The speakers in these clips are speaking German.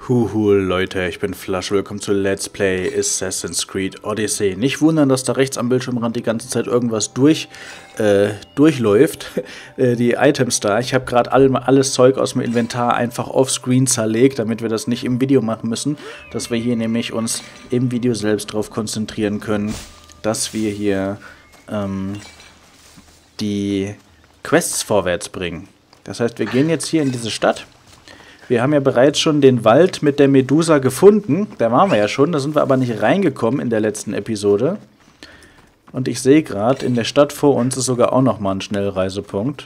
Huhu, Leute, ich bin Flash. Willkommen zu Let's Play Assassin's Creed Odyssey. Nicht wundern, dass da rechts am Bildschirmrand die ganze Zeit irgendwas durchläuft. Die Items da. Ich habe gerade alles Zeug aus dem Inventar einfach offscreen zerlegt, damit wir das nicht im Video machen müssen. Dass wir hier nämlich uns im Video selbst darauf konzentrieren können, dass wir hier die Quests vorwärts bringen. Das heißt, wir gehen jetzt hier in diese Stadt. Wir haben ja bereits schon den Wald mit der Medusa gefunden. Da waren wir ja schon, da sind wir aber nicht reingekommen in der letzten Episode. Und ich sehe gerade, in der Stadt vor uns ist sogar auch nochmal ein Schnellreisepunkt.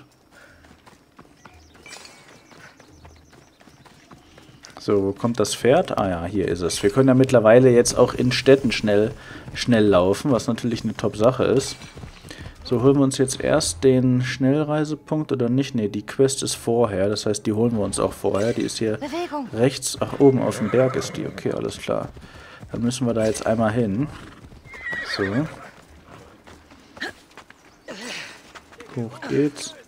So, wo kommt das Pferd? Ah ja, hier ist es. Wir können ja mittlerweile jetzt auch in Städten schnell laufen, was natürlich eine Top-Sache ist. So, holen wir uns jetzt erst den Schnellreisepunkt oder nicht? Ne, die Quest ist vorher, das heißt, die holen wir uns auch vorher. Die ist hier rechts, ach, oben auf dem Berg ist die. Okay, alles klar. Dann müssen wir da jetzt einmal hin. So. Hoch geht's.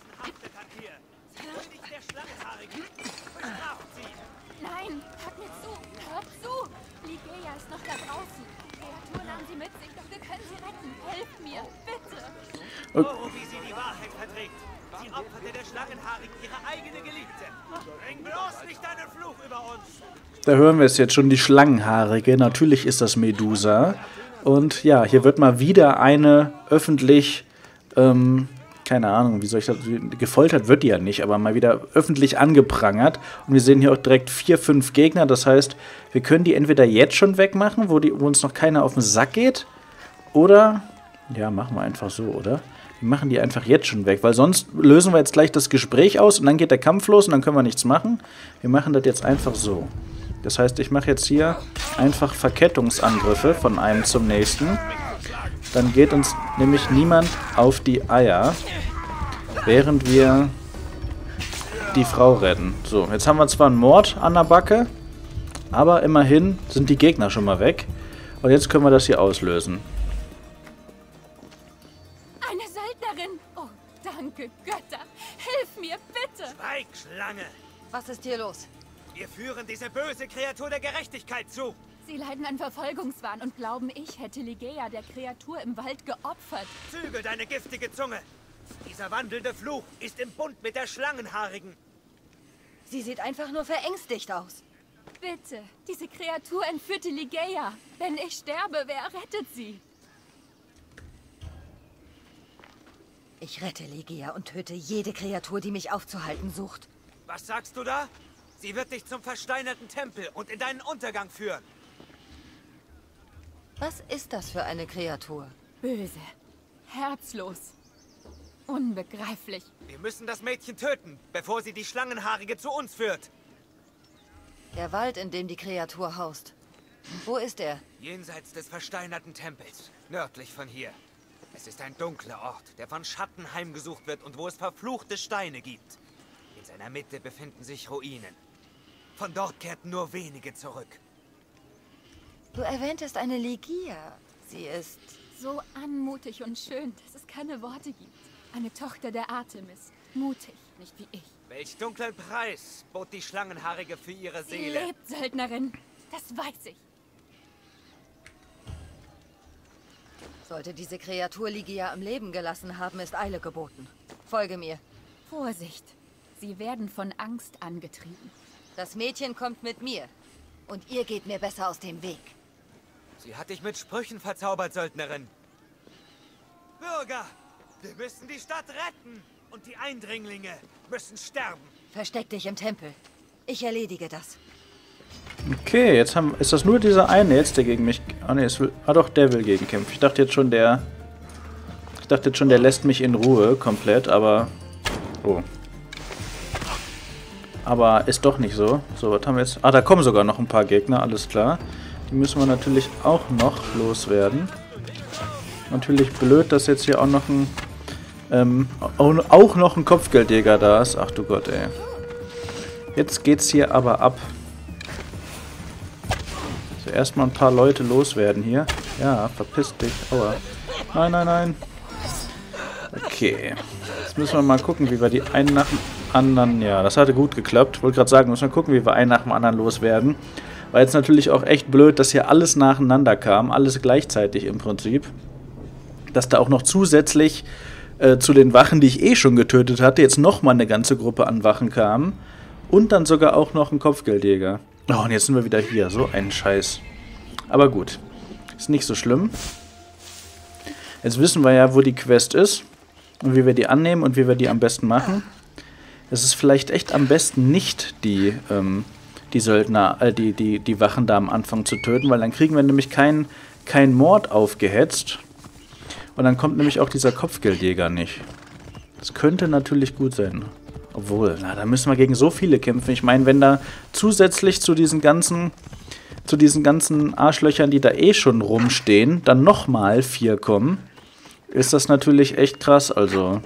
Nein, hört mir zu, hört zu! Ligeia ist noch da draußen. Kreaturen haben sie mit sich, doch wir können sie retten. Helft mir, bitte! Oh, wie sie die Wahrheit verdreht. Sie opferte der Schlangenhaarigen ihre eigene Geliebte. Bring bloß nicht deinen Fluch über uns. Da hören wir es jetzt schon, die Schlangenhaarige. Natürlich ist das Medusa. Und ja, hier wird mal wieder eine öffentlich, keine Ahnung, wie soll ich das, gefoltert wird die ja nicht, aber mal wieder öffentlich angeprangert. Und wir sehen hier auch direkt 4, 5 Gegner. Das heißt, wir können die entweder jetzt schon wegmachen, wo uns noch keiner auf den Sack geht. Oder, ja, machen wir einfach so, oder? Wir machen die einfach jetzt schon weg, weil sonst lösen wir jetzt gleich das Gespräch aus und dann geht der Kampf los und dann können wir nichts machen. Wir machen das jetzt einfach so. Das heißt, ich mache jetzt hier einfach Verkettungsangriffe von einem zum nächsten. Dann geht uns nämlich niemand auf die Eier, während wir die Frau retten. So, jetzt haben wir zwar einen Mord an der Backe, aber immerhin sind die Gegner schon mal weg. Und jetzt können wir das hier auslösen. Eine Söldnerin! Oh, danke, Götter! Hilf mir, bitte! Schweig, Schlange! Was ist hier los? Wir führen diese böse Kreatur der Gerechtigkeit zu. Sie leiden an Verfolgungswahn und glauben, ich hätte Ligeia der Kreatur im Wald geopfert. Zügel deine giftige Zunge. Dieser wandelnde Fluch ist im Bund mit der Schlangenhaarigen. Sie sieht einfach nur verängstigt aus. Bitte, diese Kreatur entführte Ligeia. Wenn ich sterbe, wer rettet sie? Ich rette Ligeia und töte jede Kreatur, die mich aufzuhalten sucht. Was sagst du da? Sie wird dich zum versteinerten Tempel und in deinen Untergang führen. Was ist das für eine Kreatur? Böse, herzlos, unbegreiflich. Wir müssen das Mädchen töten, bevor sie die Schlangenhaarige zu uns führt. Der Wald, in dem die Kreatur haust. Wo ist er? Jenseits des versteinerten Tempels, nördlich von hier. Es ist ein dunkler Ort, der von Schatten heimgesucht wird und wo es verfluchte Steine gibt. In seiner Mitte befinden sich Ruinen. Von dort kehrten nur wenige zurück. Du erwähntest eine Ligeia. Sie ist... So anmutig und schön, dass es keine Worte gibt. Eine Tochter der Artemis. Mutig, nicht wie ich. Welch dunklen Preis bot die Schlangenhaarige für ihre Sie Seele? lebt, Söldnerin. Das weiß ich. Sollte diese Kreatur Ligeia am Leben gelassen haben, ist Eile geboten. Folge mir. Vorsicht. Sie werden von Angst angetrieben. Das Mädchen kommt mit mir. Und ihr geht mir besser aus dem Weg. Sie hat dich mit Sprüchen verzaubert, Söldnerin. Bürger, wir müssen die Stadt retten. Und die Eindringlinge müssen sterben. Versteck dich im Tempel. Ich erledige das. Okay, jetzt ist das nur dieser eine jetzt, der gegen mich... Ah ne, doch, der will gegenkämpfen. Ich dachte jetzt schon, der lässt mich in Ruhe komplett, aber... Oh. Aber ist doch nicht so. So, was haben wir jetzt... Ah, da kommen sogar noch ein paar Gegner, alles klar. Die müssen wir natürlich auch noch loswerden. Natürlich blöd, dass jetzt hier auch noch ein Kopfgeldjäger da ist. Ach du Gott, ey. Jetzt geht's hier aber ab. So, erstmal ein paar Leute loswerden hier. Ja, verpiss dich. Aua. Nein, nein, nein. Okay. Jetzt müssen wir mal gucken, wie wir die einen nach dem anderen, ja, das hatte gut geklappt. Wollte gerade sagen, müssen wir gucken, wie wir einen nach dem anderen loswerden. War jetzt natürlich auch echt blöd, dass hier alles nacheinander kam, alles gleichzeitig im Prinzip. Dass da auch noch zusätzlich zu den Wachen, die ich eh schon getötet hatte, jetzt nochmal eine ganze Gruppe an Wachen kam. Und dann sogar auch noch ein Kopfgeldjäger. Oh, und jetzt sind wir wieder hier, so ein Scheiß. Aber gut, ist nicht so schlimm. Jetzt wissen wir ja, wo die Quest ist und wie wir die annehmen und wie wir die am besten machen. Es ist vielleicht echt am besten nicht die Söldner, die Wachen da am Anfang zu töten, weil dann kriegen wir nämlich keinen Mord aufgehetzt. Und dann kommt nämlich auch dieser Kopfgeldjäger nicht. Das könnte natürlich gut sein. Obwohl, na, da müssen wir gegen so viele kämpfen. Ich meine, wenn da zusätzlich zu diesen ganzen Arschlöchern, die da eh schon rumstehen, dann nochmal 4 kommen, ist das natürlich echt krass. Also,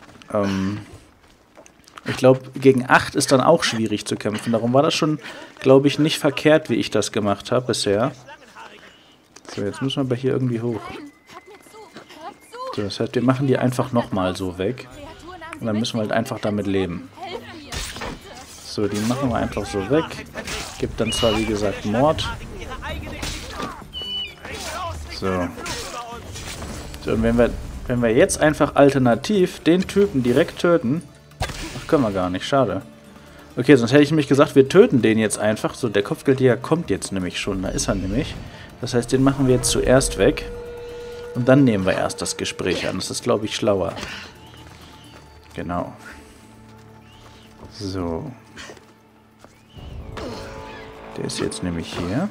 ich glaube, gegen 8 ist dann auch schwierig zu kämpfen. Darum war das schon, glaube ich, nicht verkehrt, wie ich das gemacht habe bisher. So, jetzt müssen wir aber hier irgendwie hoch. So, das heißt, wir machen die einfach nochmal so weg. Und dann müssen wir halt einfach damit leben. So, die machen wir einfach so weg. Gibt dann zwar, wie gesagt, Mord. So. So, und wenn wir jetzt einfach alternativ den Typen direkt töten... Ach, können wir gar nicht, schade. Okay, sonst hätte ich nämlich gesagt, wir töten den jetzt einfach. So, der Kopfgeldjäger kommt jetzt nämlich schon, da ist er nämlich. Das heißt, den machen wir jetzt zuerst weg. Und dann nehmen wir erst das Gespräch an. Das ist, glaube ich, schlauer. Genau. So. Der ist jetzt nämlich hier.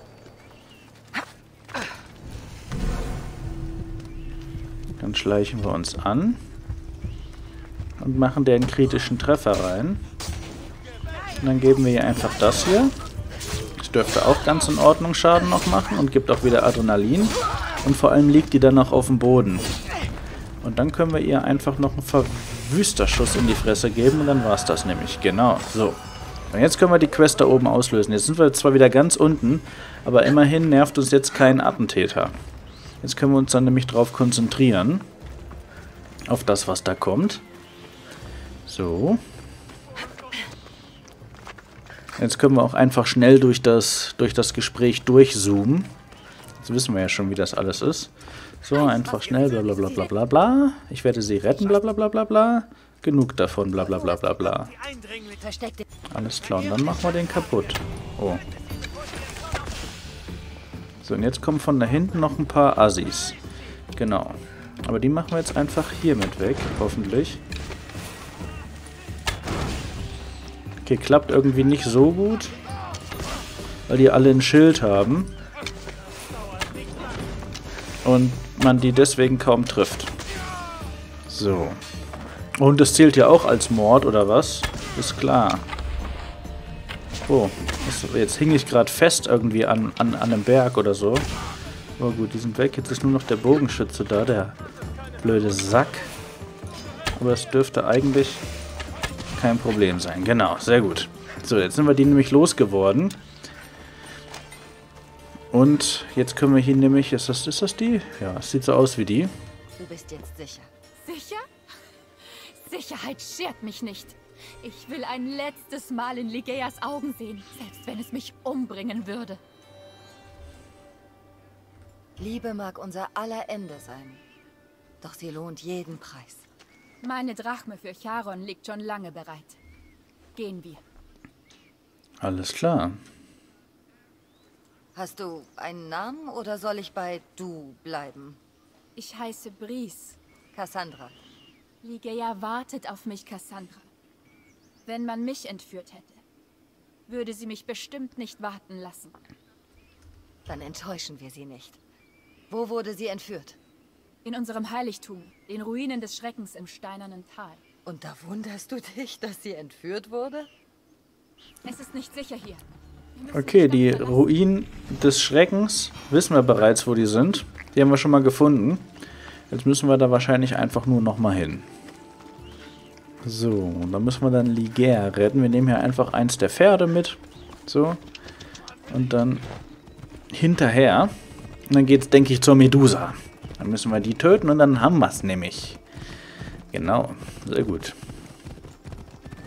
Dann schleichen wir uns an. Und machen den kritischen Treffer rein. Und dann geben wir hier einfach das hier. Das dürfte auch ganz in Ordnung Schaden noch machen. Und gibt auch wieder Adrenalin. Und vor allem liegt die dann noch auf dem Boden. Und dann können wir ihr einfach noch einen Verwüsterschuss in die Fresse geben und dann war es das nämlich. Genau, so. Und jetzt können wir die Quest da oben auslösen. Jetzt sind wir zwar wieder ganz unten, aber immerhin nervt uns jetzt kein Attentäter. Jetzt können wir uns dann nämlich drauf konzentrieren. Auf das, was da kommt. So. Jetzt können wir auch einfach schnell durch das Gespräch durchzoomen. Jetzt wissen wir ja schon, wie das alles ist. So, einfach schnell, bla bla bla bla bla bla. Ich werde sie retten, bla bla bla bla bla. Genug davon, bla bla bla bla bla. Alles klar, und dann machen wir den kaputt. Oh. So, und jetzt kommen von da hinten noch ein paar Assis. Genau. Aber die machen wir jetzt einfach hier mit weg, hoffentlich. Okay, klappt irgendwie nicht so gut. Weil die alle ein Schild haben. Und man die deswegen kaum trifft. So. Und das zählt ja auch als Mord, oder was? Ist klar. Oh, jetzt hing ich gerade fest irgendwie an einem Berg oder so. Aber gut, die sind weg. Jetzt ist nur noch der Bogenschütze da, der blöde Sack. Aber es dürfte eigentlich kein Problem sein. Genau, sehr gut. So, jetzt sind wir die nämlich losgeworden. Und jetzt können wir hier nämlich... Ist das die? Ja, es sieht so aus wie die. Du bist jetzt sicher. Sicher? Sicherheit schert mich nicht. Ich will ein letztes Mal in Ligeias Augen sehen, selbst wenn es mich umbringen würde. Liebe mag unser aller Ende sein. Doch sie lohnt jeden Preis. Meine Drachme für Charon liegt schon lange bereit. Gehen wir. Alles klar. Hast du einen Namen oder soll ich bei du bleiben? Ich heiße Brice. Cassandra. Ligeia wartet auf mich, Cassandra. Wenn man mich entführt hätte, würde sie mich bestimmt nicht warten lassen. Dann enttäuschen wir sie nicht. Wo wurde sie entführt? In unserem Heiligtum, den Ruinen des Schreckens im steinernen Tal. Und da wunderst du dich, dass sie entführt wurde? Es ist nicht sicher hier. Okay, die Ruinen des Schreckens, wissen wir bereits, wo die sind. Die haben wir schon mal gefunden. Jetzt müssen wir da wahrscheinlich einfach nur noch mal hin. So, und dann müssen wir dann Ligeia retten. Wir nehmen hier einfach eins der Pferde mit. So. Und dann hinterher. Und dann geht's, denke ich, zur Medusa. Dann müssen wir die töten und dann haben wir es nämlich. Genau, sehr gut.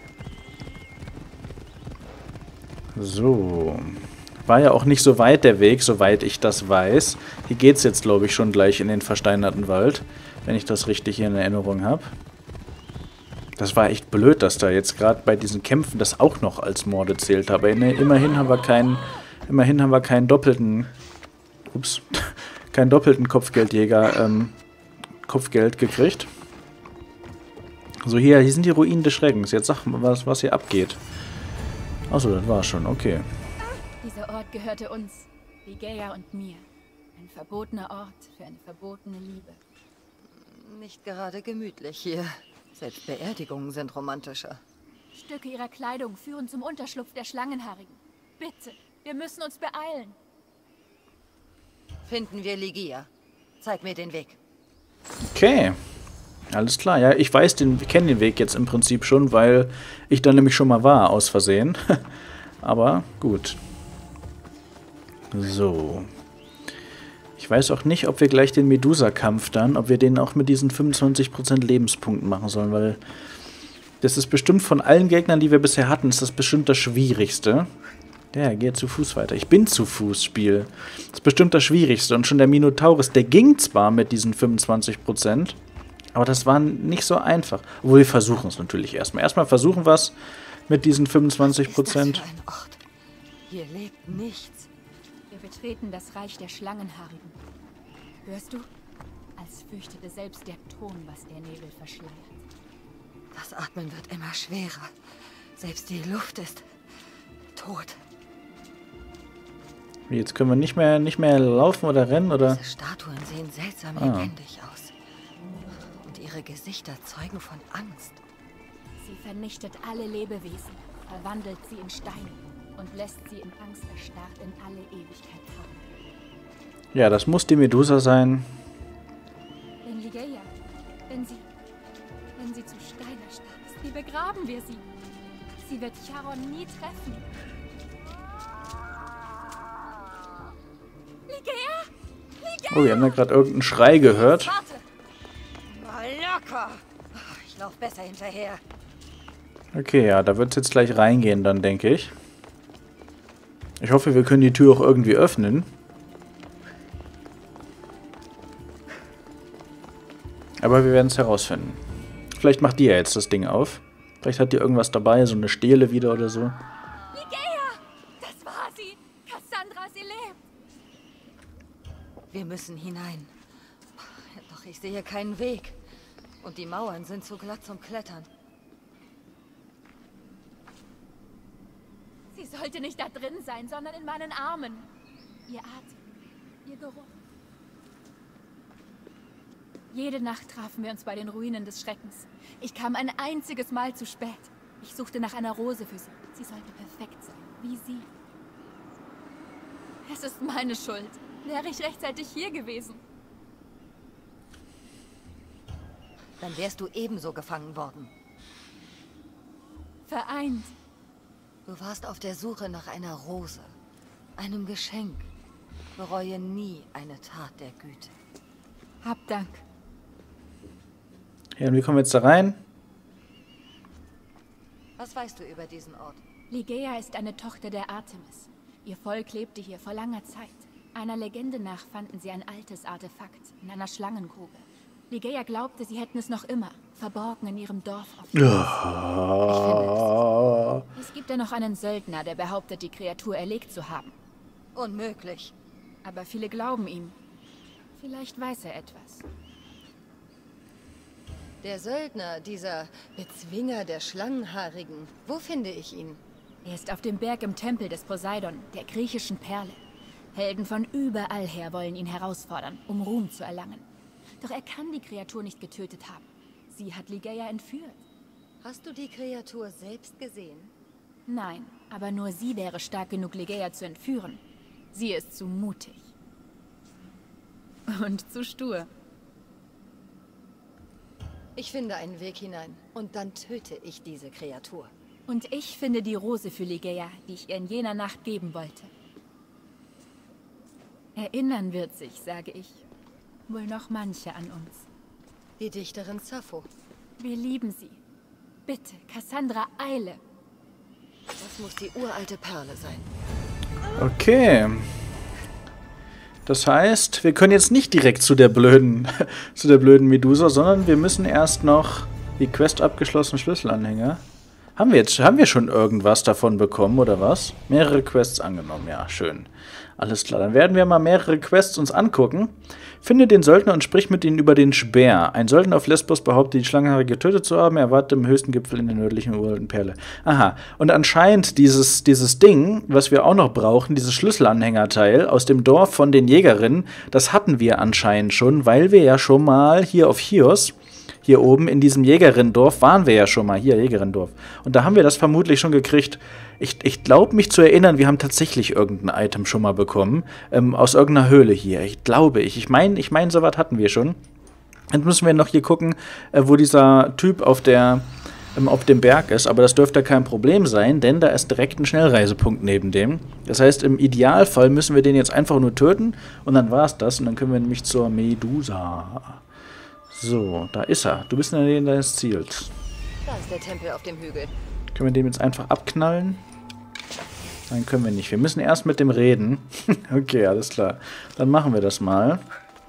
So. War ja auch nicht so weit der Weg, soweit ich das weiß. Hier geht's jetzt, glaube ich, schon gleich in den versteinerten Wald, wenn ich das richtig hier in Erinnerung habe. Das war echt blöd, dass da jetzt gerade bei diesen Kämpfen das auch noch als Morde zählt. Aber immerhin haben wir keinen doppelten... Ups. Keinen doppelten Kopfgeldjäger Kopfgeld gekriegt. So, hier sind die Ruinen des Schreckens. Jetzt sag mal, was hier abgeht. Achso, das war schon, okay. Dieser Ort gehörte uns, Ligeia und mir. Ein verbotener Ort für eine verbotene Liebe. Nicht gerade gemütlich hier. Selbst Beerdigungen sind romantischer. Stücke ihrer Kleidung führen zum Unterschlupf der Schlangenhaarigen. Bitte, wir müssen uns beeilen. Finden wir Ligeia. Zeig mir den Weg. Okay. Alles klar, ja, ich kenne den Weg jetzt im Prinzip schon, weil ich da nämlich schon mal war, aus Versehen. Aber gut. So. Ich weiß auch nicht, ob wir gleich den Medusa-Kampf dann, ob wir den auch mit diesen 25% Lebenspunkten machen sollen, weil das ist bestimmt von allen Gegnern, die wir bisher hatten, ist das bestimmt das Schwierigste. Ja, geht zu Fuß weiter. Ich bin zu Fuß, Spiel. Das ist bestimmt das Schwierigste. Und schon der Minotaurus, der ging zwar mit diesen 25%, aber das war nicht so einfach. Obwohl wir versuchen es natürlich erstmal. Erstmal versuchen wir es mit diesen 25%. Was ist das für ein Ort? Hier lebt nichts. Wir betreten das Reich der Schlangenhaarigen. Hörst du? Als fürchtete selbst der Ton, was der Nebel verschleiert. Das Atmen wird immer schwerer. Selbst die Luft ist tot. Jetzt können wir nicht mehr laufen oder rennen, oder? Diese Statuen sehen seltsam lebendig aus. Und ihre Gesichter zeugen von Angst. Sie vernichtet alle Lebewesen, verwandelt sie in Steine und lässt sie in Angst erstarrt in alle Ewigkeit tauchen. Ja, das muss die Medusa sein. Wenn Ligeia, wenn sie zu Stein erstarrt ist, wie begraben wir sie? Sie wird Charon nie treffen. Ligeia? Oh, wir haben da gerade irgendeinen Schrei gehört. Warte! Mal locker! Ich lauf besser hinterher. Okay, ja, da wird es jetzt gleich reingehen, dann denke ich. Ich hoffe, wir können die Tür auch irgendwie öffnen. Aber wir werden es herausfinden. Vielleicht macht die ja jetzt das Ding auf. Vielleicht hat die irgendwas dabei, so eine Stele wieder oder so. Ligeia! Das war sie! Cassandra, sie lebt! Wir müssen hinein. Doch ich sehe keinen Weg. Und die Mauern sind zu glatt zum Klettern. Sie sollte nicht da drin sein, sondern in meinen Armen. Ihr Atem, ihr Geruch. Jede Nacht trafen wir uns bei den Ruinen des Schreckens. Ich kam ein einziges Mal zu spät. Ich suchte nach einer Rose für sie. Sie sollte perfekt sein, wie sie. Es ist meine Schuld. Wäre ich rechtzeitig hier gewesen. Dann wärst du ebenso gefangen worden. Vereint. Du warst auf der Suche nach einer Rose. Einem Geschenk. Bereue nie eine Tat der Güte. Hab Dank. Ja, und wie kommen wir jetzt da rein? Was weißt du über diesen Ort? Ligeia ist eine Tochter der Artemis. Ihr Volk lebte hier vor langer Zeit. Einer Legende nach fanden sie ein altes Artefakt in einer Schlangengrube. Ligeia glaubte, sie hätten es noch immer, verborgen in ihrem Dorf auf dem Es gibt ja noch einen Söldner, der behauptet, die Kreatur erlegt zu haben. Unmöglich. Aber viele glauben ihm. Vielleicht weiß er etwas. Der Söldner, dieser Bezwinger der Schlangenhaarigen. Wo finde ich ihn? Er ist auf dem Berg im Tempel des Poseidon, der griechischen Perle. Helden von überall her wollen ihn herausfordern, um Ruhm zu erlangen. Doch er kann die Kreatur nicht getötet haben. Sie hat Ligeia entführt. Hast du die Kreatur selbst gesehen? Nein, aber nur sie wäre stark genug, Ligeia zu entführen. Sie ist zu mutig. Und zu stur. Ich finde einen Weg hinein und dann töte ich diese Kreatur. Und ich finde die Rose für Ligeia, die ich ihr in jener Nacht geben wollte. Erinnern wird sich, sage ich, wohl noch manche an uns. Die Dichterin Sappho. Wir lieben sie. Bitte, Cassandra, eile. Das muss die uralte Perle sein. Okay. Das heißt, wir können jetzt nicht direkt zu der blöden Medusa, sondern wir müssen erst noch die Quest abgeschlossen Schlüsselanhänger. Haben wir schon irgendwas davon bekommen, oder was? Mehrere Quests angenommen, ja, schön. Alles klar, dann werden wir mal mehrere Quests uns angucken. Finde den Söldner und sprich mit ihnen über den Speer. Ein Söldner auf Lesbos behauptet, die Schlangenhaarige getötet zu haben. Er wartet im höchsten Gipfel in der nördlichen uralten Perle. Aha, und anscheinend dieses Ding, was wir auch noch brauchen, dieses Schlüsselanhängerteil aus dem Dorf von den Jägerinnen, das hatten wir anscheinend schon, weil wir ja schon mal hier auf Chios, hier oben in diesem Jägerinnendorf, waren wir ja schon mal, hier Jägerinnendorf. Und da haben wir das vermutlich schon gekriegt. Ich glaube, mich zu erinnern, wir haben tatsächlich irgendein Item schon mal bekommen, aus irgendeiner Höhle hier. Ich meine, sowas hatten wir schon. Jetzt müssen wir noch hier gucken, wo dieser Typ auf dem Berg ist, aber das dürfte kein Problem sein, denn da ist direkt ein Schnellreisepunkt neben dem. Das heißt, im Idealfall müssen wir den jetzt einfach nur töten und dann war es das und dann können wir nämlich zur Medusa. So, da ist er. Du bist in der Nähe deines Ziels. Da ist der Tempel auf dem Hügel. Können wir den jetzt einfach abknallen? Nein, können wir nicht. Wir müssen erst mit dem reden. Okay, alles klar. Dann machen wir das mal.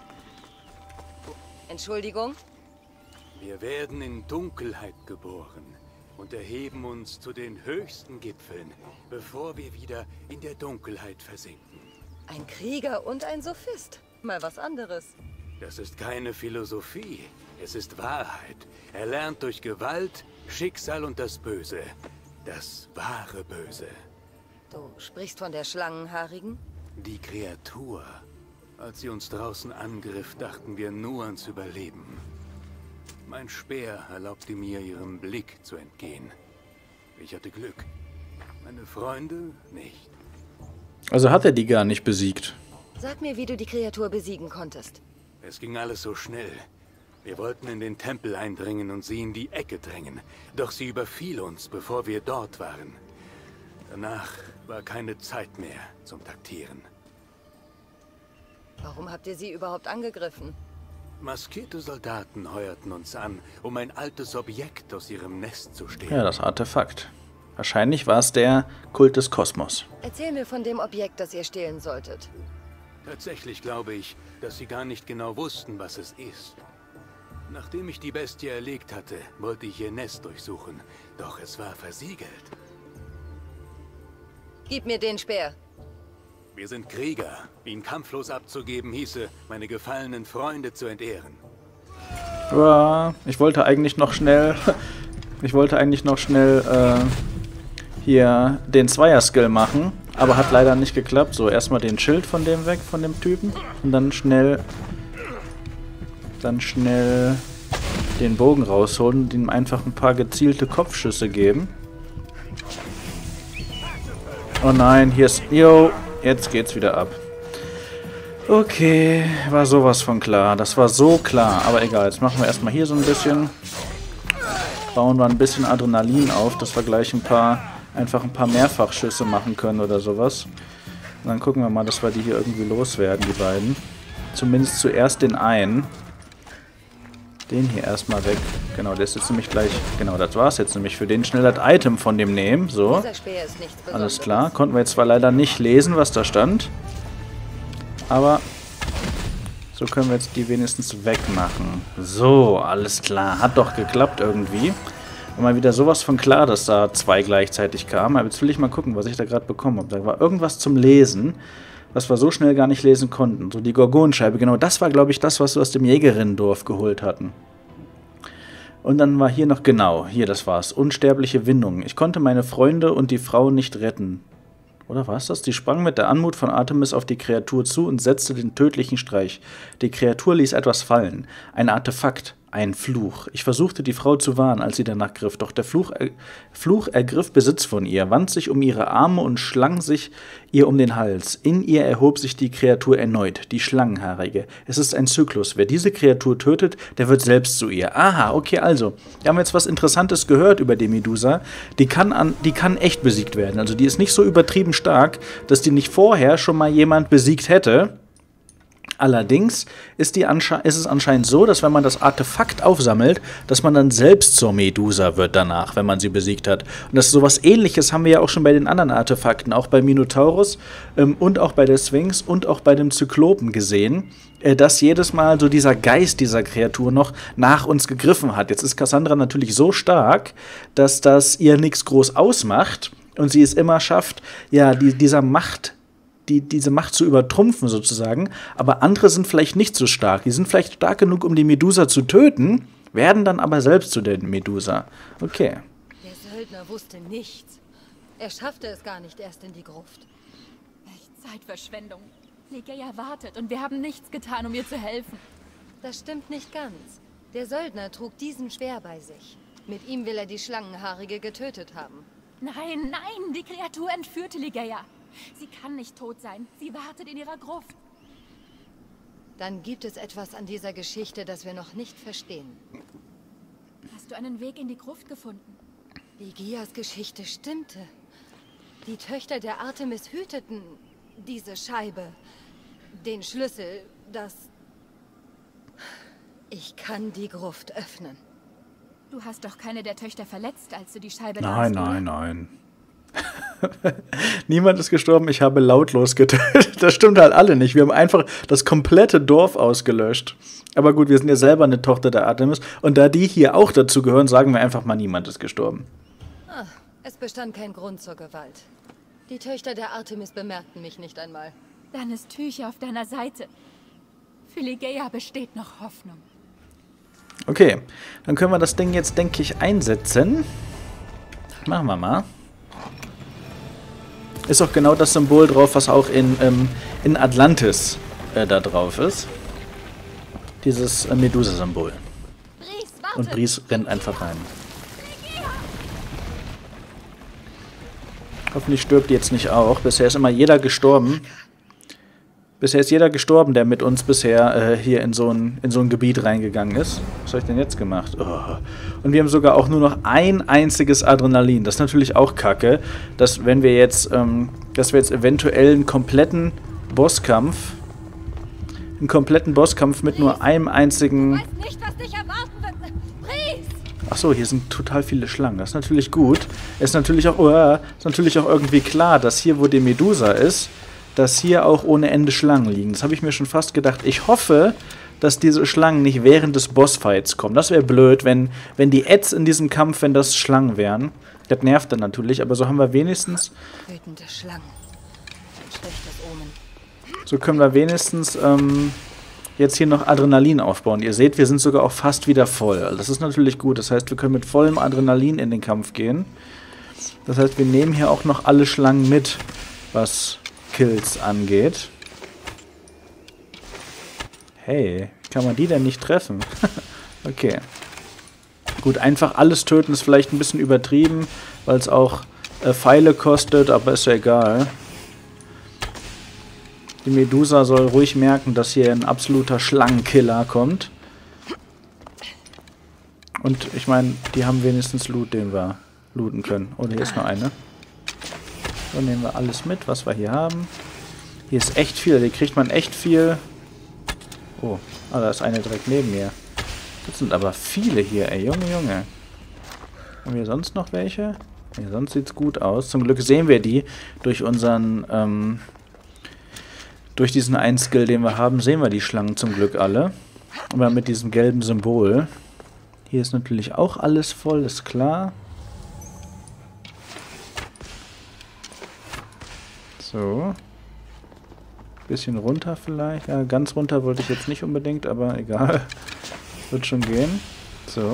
Entschuldigung? Wir werden in Dunkelheit geboren und erheben uns zu den höchsten Gipfeln, bevor wir wieder in der Dunkelheit versinken. Ein Krieger und ein Sophist. Mal was anderes. Das ist keine Philosophie. Es ist Wahrheit. Erlernt durch Gewalt, Schicksal und das Böse. Das wahre Böse. Du sprichst von der Schlangenhaarigen? Die Kreatur. Als sie uns draußen angriff, dachten wir nur ans Überleben. Mein Speer erlaubte mir, ihrem Blick zu entgehen. Ich hatte Glück. Meine Freunde nicht. Also hat er die gar nicht besiegt. Sag mir, wie du die Kreatur besiegen konntest. Es ging alles so schnell. Wir wollten in den Tempel eindringen und sie in die Ecke drängen. Doch sie überfiel uns, bevor wir dort waren. Danach war keine Zeit mehr zum Taktieren. Warum habt ihr sie überhaupt angegriffen? Maskierte Soldaten heuerten uns an, um ein altes Objekt aus ihrem Nest zu stehlen. Ja, das Artefakt. Wahrscheinlich war es der Kult des Kosmos. Erzähl mir von dem Objekt, das ihr stehlen solltet. Tatsächlich glaube ich, dass sie gar nicht genau wussten, was es ist. Nachdem ich die Bestie erlegt hatte, wollte ich ihr Nest durchsuchen, doch es war versiegelt. Gib mir den Speer. Wir sind Krieger. Ihn kampflos abzugeben hieße, meine gefallenen Freunde zu entehren. Ja, ich wollte eigentlich noch schnell hier den Zweier-Skill machen, aber hat leider nicht geklappt. So, erstmal den Schild von dem weg, von dem Typen, und dann schnell den Bogen rausholen und ihm einfach ein paar gezielte Kopfschüsse geben. Oh nein, hier ist... Jo, jetzt geht's wieder ab. Okay, war sowas von klar. Das war so klar, aber egal. Jetzt machen wir erstmal hier so ein bisschen... Bauen wir ein bisschen Adrenalin auf, dass wir gleich einfach ein paar Mehrfachschüsse machen können oder sowas. Und dann gucken wir mal, dass wir die hier irgendwie loswerden, die beiden. Zumindest zuerst den einen. Den hier erstmal weg. Genau, der ist jetzt nämlich gleich... Genau, das war's jetzt nämlich. Für den schnell das Item von dem nehmen. So. Dieser Speer ist nichts Besonderes. Alles klar. Konnten wir jetzt zwar leider nicht lesen, was da stand. Aber so können wir jetzt die wenigstens wegmachen. So, alles klar. Hat doch geklappt irgendwie. Und mal wieder sowas von klar, dass da zwei gleichzeitig kamen. Aber jetzt will ich mal gucken, was ich da gerade bekommen habe. Da war irgendwas zum Lesen, was wir so schnell gar nicht lesen konnten. So die Gorgonscheibe, genau, das war, glaube ich, das, was wir aus dem Jägerinnendorf geholt hatten. Und dann war hier noch, genau, hier, das war's. Unsterbliche Windung. Ich konnte meine Freunde und die Frau nicht retten. Oder war es das? Die sprang mit der Anmut von Artemis auf die Kreatur zu und setzte den tödlichen Streich. Die Kreatur ließ etwas fallen. Ein Artefakt. Ein Fluch. Ich versuchte, die Frau zu warnen, als sie danach griff, doch der Fluch ergriff Besitz von ihr, wand sich um ihre Arme und schlang sich ihr um den Hals. In ihr erhob sich die Kreatur erneut, die Schlangenhaarige. Es ist ein Zyklus. Wer diese Kreatur tötet, der wird selbst zu ihr. Aha, okay, also. Wir haben jetzt was Interessantes gehört über die Medusa. Die kann echt besiegt werden. Also die ist nicht so übertrieben stark, dass die nicht vorher schon mal jemand besiegt hätte. Allerdings ist es anscheinend so, dass wenn man das Artefakt aufsammelt, dass man dann selbst zur Medusa wird danach, wenn man sie besiegt hat. Und das ist sowas Ähnliches haben wir ja auch schon bei den anderen Artefakten, auch bei Minotaurus und auch bei der Sphinx und auch bei dem Zyklopen gesehen, dass jedes Mal so dieser Geist dieser Kreatur noch nach uns gegriffen hat. Jetzt ist Cassandra natürlich so stark, dass das ihr nichts groß ausmacht und sie es immer schafft, ja, diese Macht zu übertrumpfen sozusagen, aber andere sind vielleicht nicht so stark. Die sind vielleicht stark genug, um die Medusa zu töten, werden dann aber selbst zu der Medusa. Okay. Der Söldner wusste nichts. Er schaffte es gar nicht erst in die Gruft. Echt Zeitverschwendung. Ligeia wartet und wir haben nichts getan, um ihr zu helfen. Das stimmt nicht ganz. Der Söldner trug diesen Speer bei sich. Mit ihm will er die Schlangenhaarige getötet haben. Nein, nein, die Kreatur entführte Ligeia. Sie kann nicht tot sein. Sie wartet in ihrer Gruft. Dann gibt es etwas an dieser Geschichte, das wir noch nicht verstehen. Hast du einen Weg in die Gruft gefunden? Ligeias Geschichte stimmte. Die Töchter der Artemis hüteten diese Scheibe. Den Schlüssel, das... Ich kann die Gruft öffnen. Du hast doch keine der Töchter verletzt, als du die Scheibe Nein, nein, nein. Niemand ist gestorben, ich habe lautlos getötet. Das stimmt halt alle nicht. Wir haben einfach das komplette Dorf ausgelöscht. Aber gut, wir sind ja selber eine Tochter der Artemis. Und da die hier auch dazu gehören, sagen wir einfach mal, niemand ist gestorben. Es bestand kein Grund zur Gewalt. Die Töchter der Artemis bemerkten mich nicht einmal. Dann ist Tyche auf deiner Seite. Für Ligeia besteht noch Hoffnung. Okay, dann können wir das Ding jetzt, denke ich, einsetzen. Machen wir mal. Ist auch genau das Symbol drauf, was auch in Atlantis da drauf ist. Dieses Medusa-Symbol. Und Bries rennt einfach rein. Hoffentlich stirbt die jetzt nicht auch. Bisher ist immer jeder gestorben. Bisher ist jeder gestorben, der mit uns bisher hier in so ein Gebiet reingegangen ist. Was habe ich denn jetzt gemacht? Oh. Und wir haben sogar auch nur noch ein einziges Adrenalin. Das ist natürlich auch kacke, dass dass wir jetzt eventuell einen kompletten Bosskampf mit nur einem einzigen... Ich weiß nicht, was dich erwarten wird. Achso, hier sind total viele Schlangen. Das ist natürlich gut. Ist natürlich auch irgendwie klar, dass hier, wo die Medusa ist, dass hier auch ohne Ende Schlangen liegen. Das habe ich mir schon fast gedacht. Ich hoffe, dass diese Schlangen nicht während des Bossfights kommen. Das wäre blöd, wenn die Ads in diesem Kampf, wenn das Schlangen wären. Das nervt dann natürlich, aber so haben wir wenigstens... Wütende Schlangen. Ein schlechtes Omen. So können wir wenigstens jetzt hier noch Adrenalin aufbauen. Ihr seht, wir sind sogar auch fast wieder voll. Also das ist natürlich gut. Das heißt, wir können mit vollem Adrenalin in den Kampf gehen. Das heißt, wir nehmen hier auch noch alle Schlangen mit, was Kills angeht. Hey, wie kann man die denn nicht treffen? Okay. Gut, einfach alles töten ist vielleicht ein bisschen übertrieben, weil es auch Pfeile kostet, aber ist ja egal. Die Medusa soll ruhig merken, dass hier ein absoluter Schlangenkiller kommt. Und ich meine, die haben wenigstens Loot, den wir looten können. Oh, hier ist noch eine. So, nehmen wir alles mit, was wir hier haben. Hier ist echt viel, hier kriegt man echt viel. Oh, da ist eine direkt neben mir. Das sind aber viele hier, ey, Junge, Junge. Haben wir sonst noch welche? Nee, sonst sieht's gut aus. Zum Glück sehen wir die durch unseren, durch diesen einen Skill, den wir haben, sehen wir die Schlangen zum Glück alle. Aber mit diesem gelben Symbol. Hier ist natürlich auch alles voll, ist klar. So. Bisschen runter vielleicht. Ja, ganz runter wollte ich jetzt nicht unbedingt, aber egal. Wird schon gehen. So.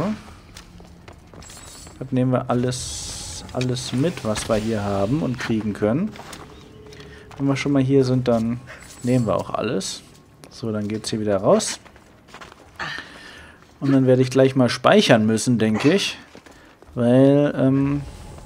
Dann nehmen wir alles mit, was wir hier haben und kriegen können. Wenn wir schon mal hier sind, dann nehmen wir auch alles. So, dann geht's hier wieder raus. Und dann werde ich gleich mal speichern müssen, denke ich. Weil,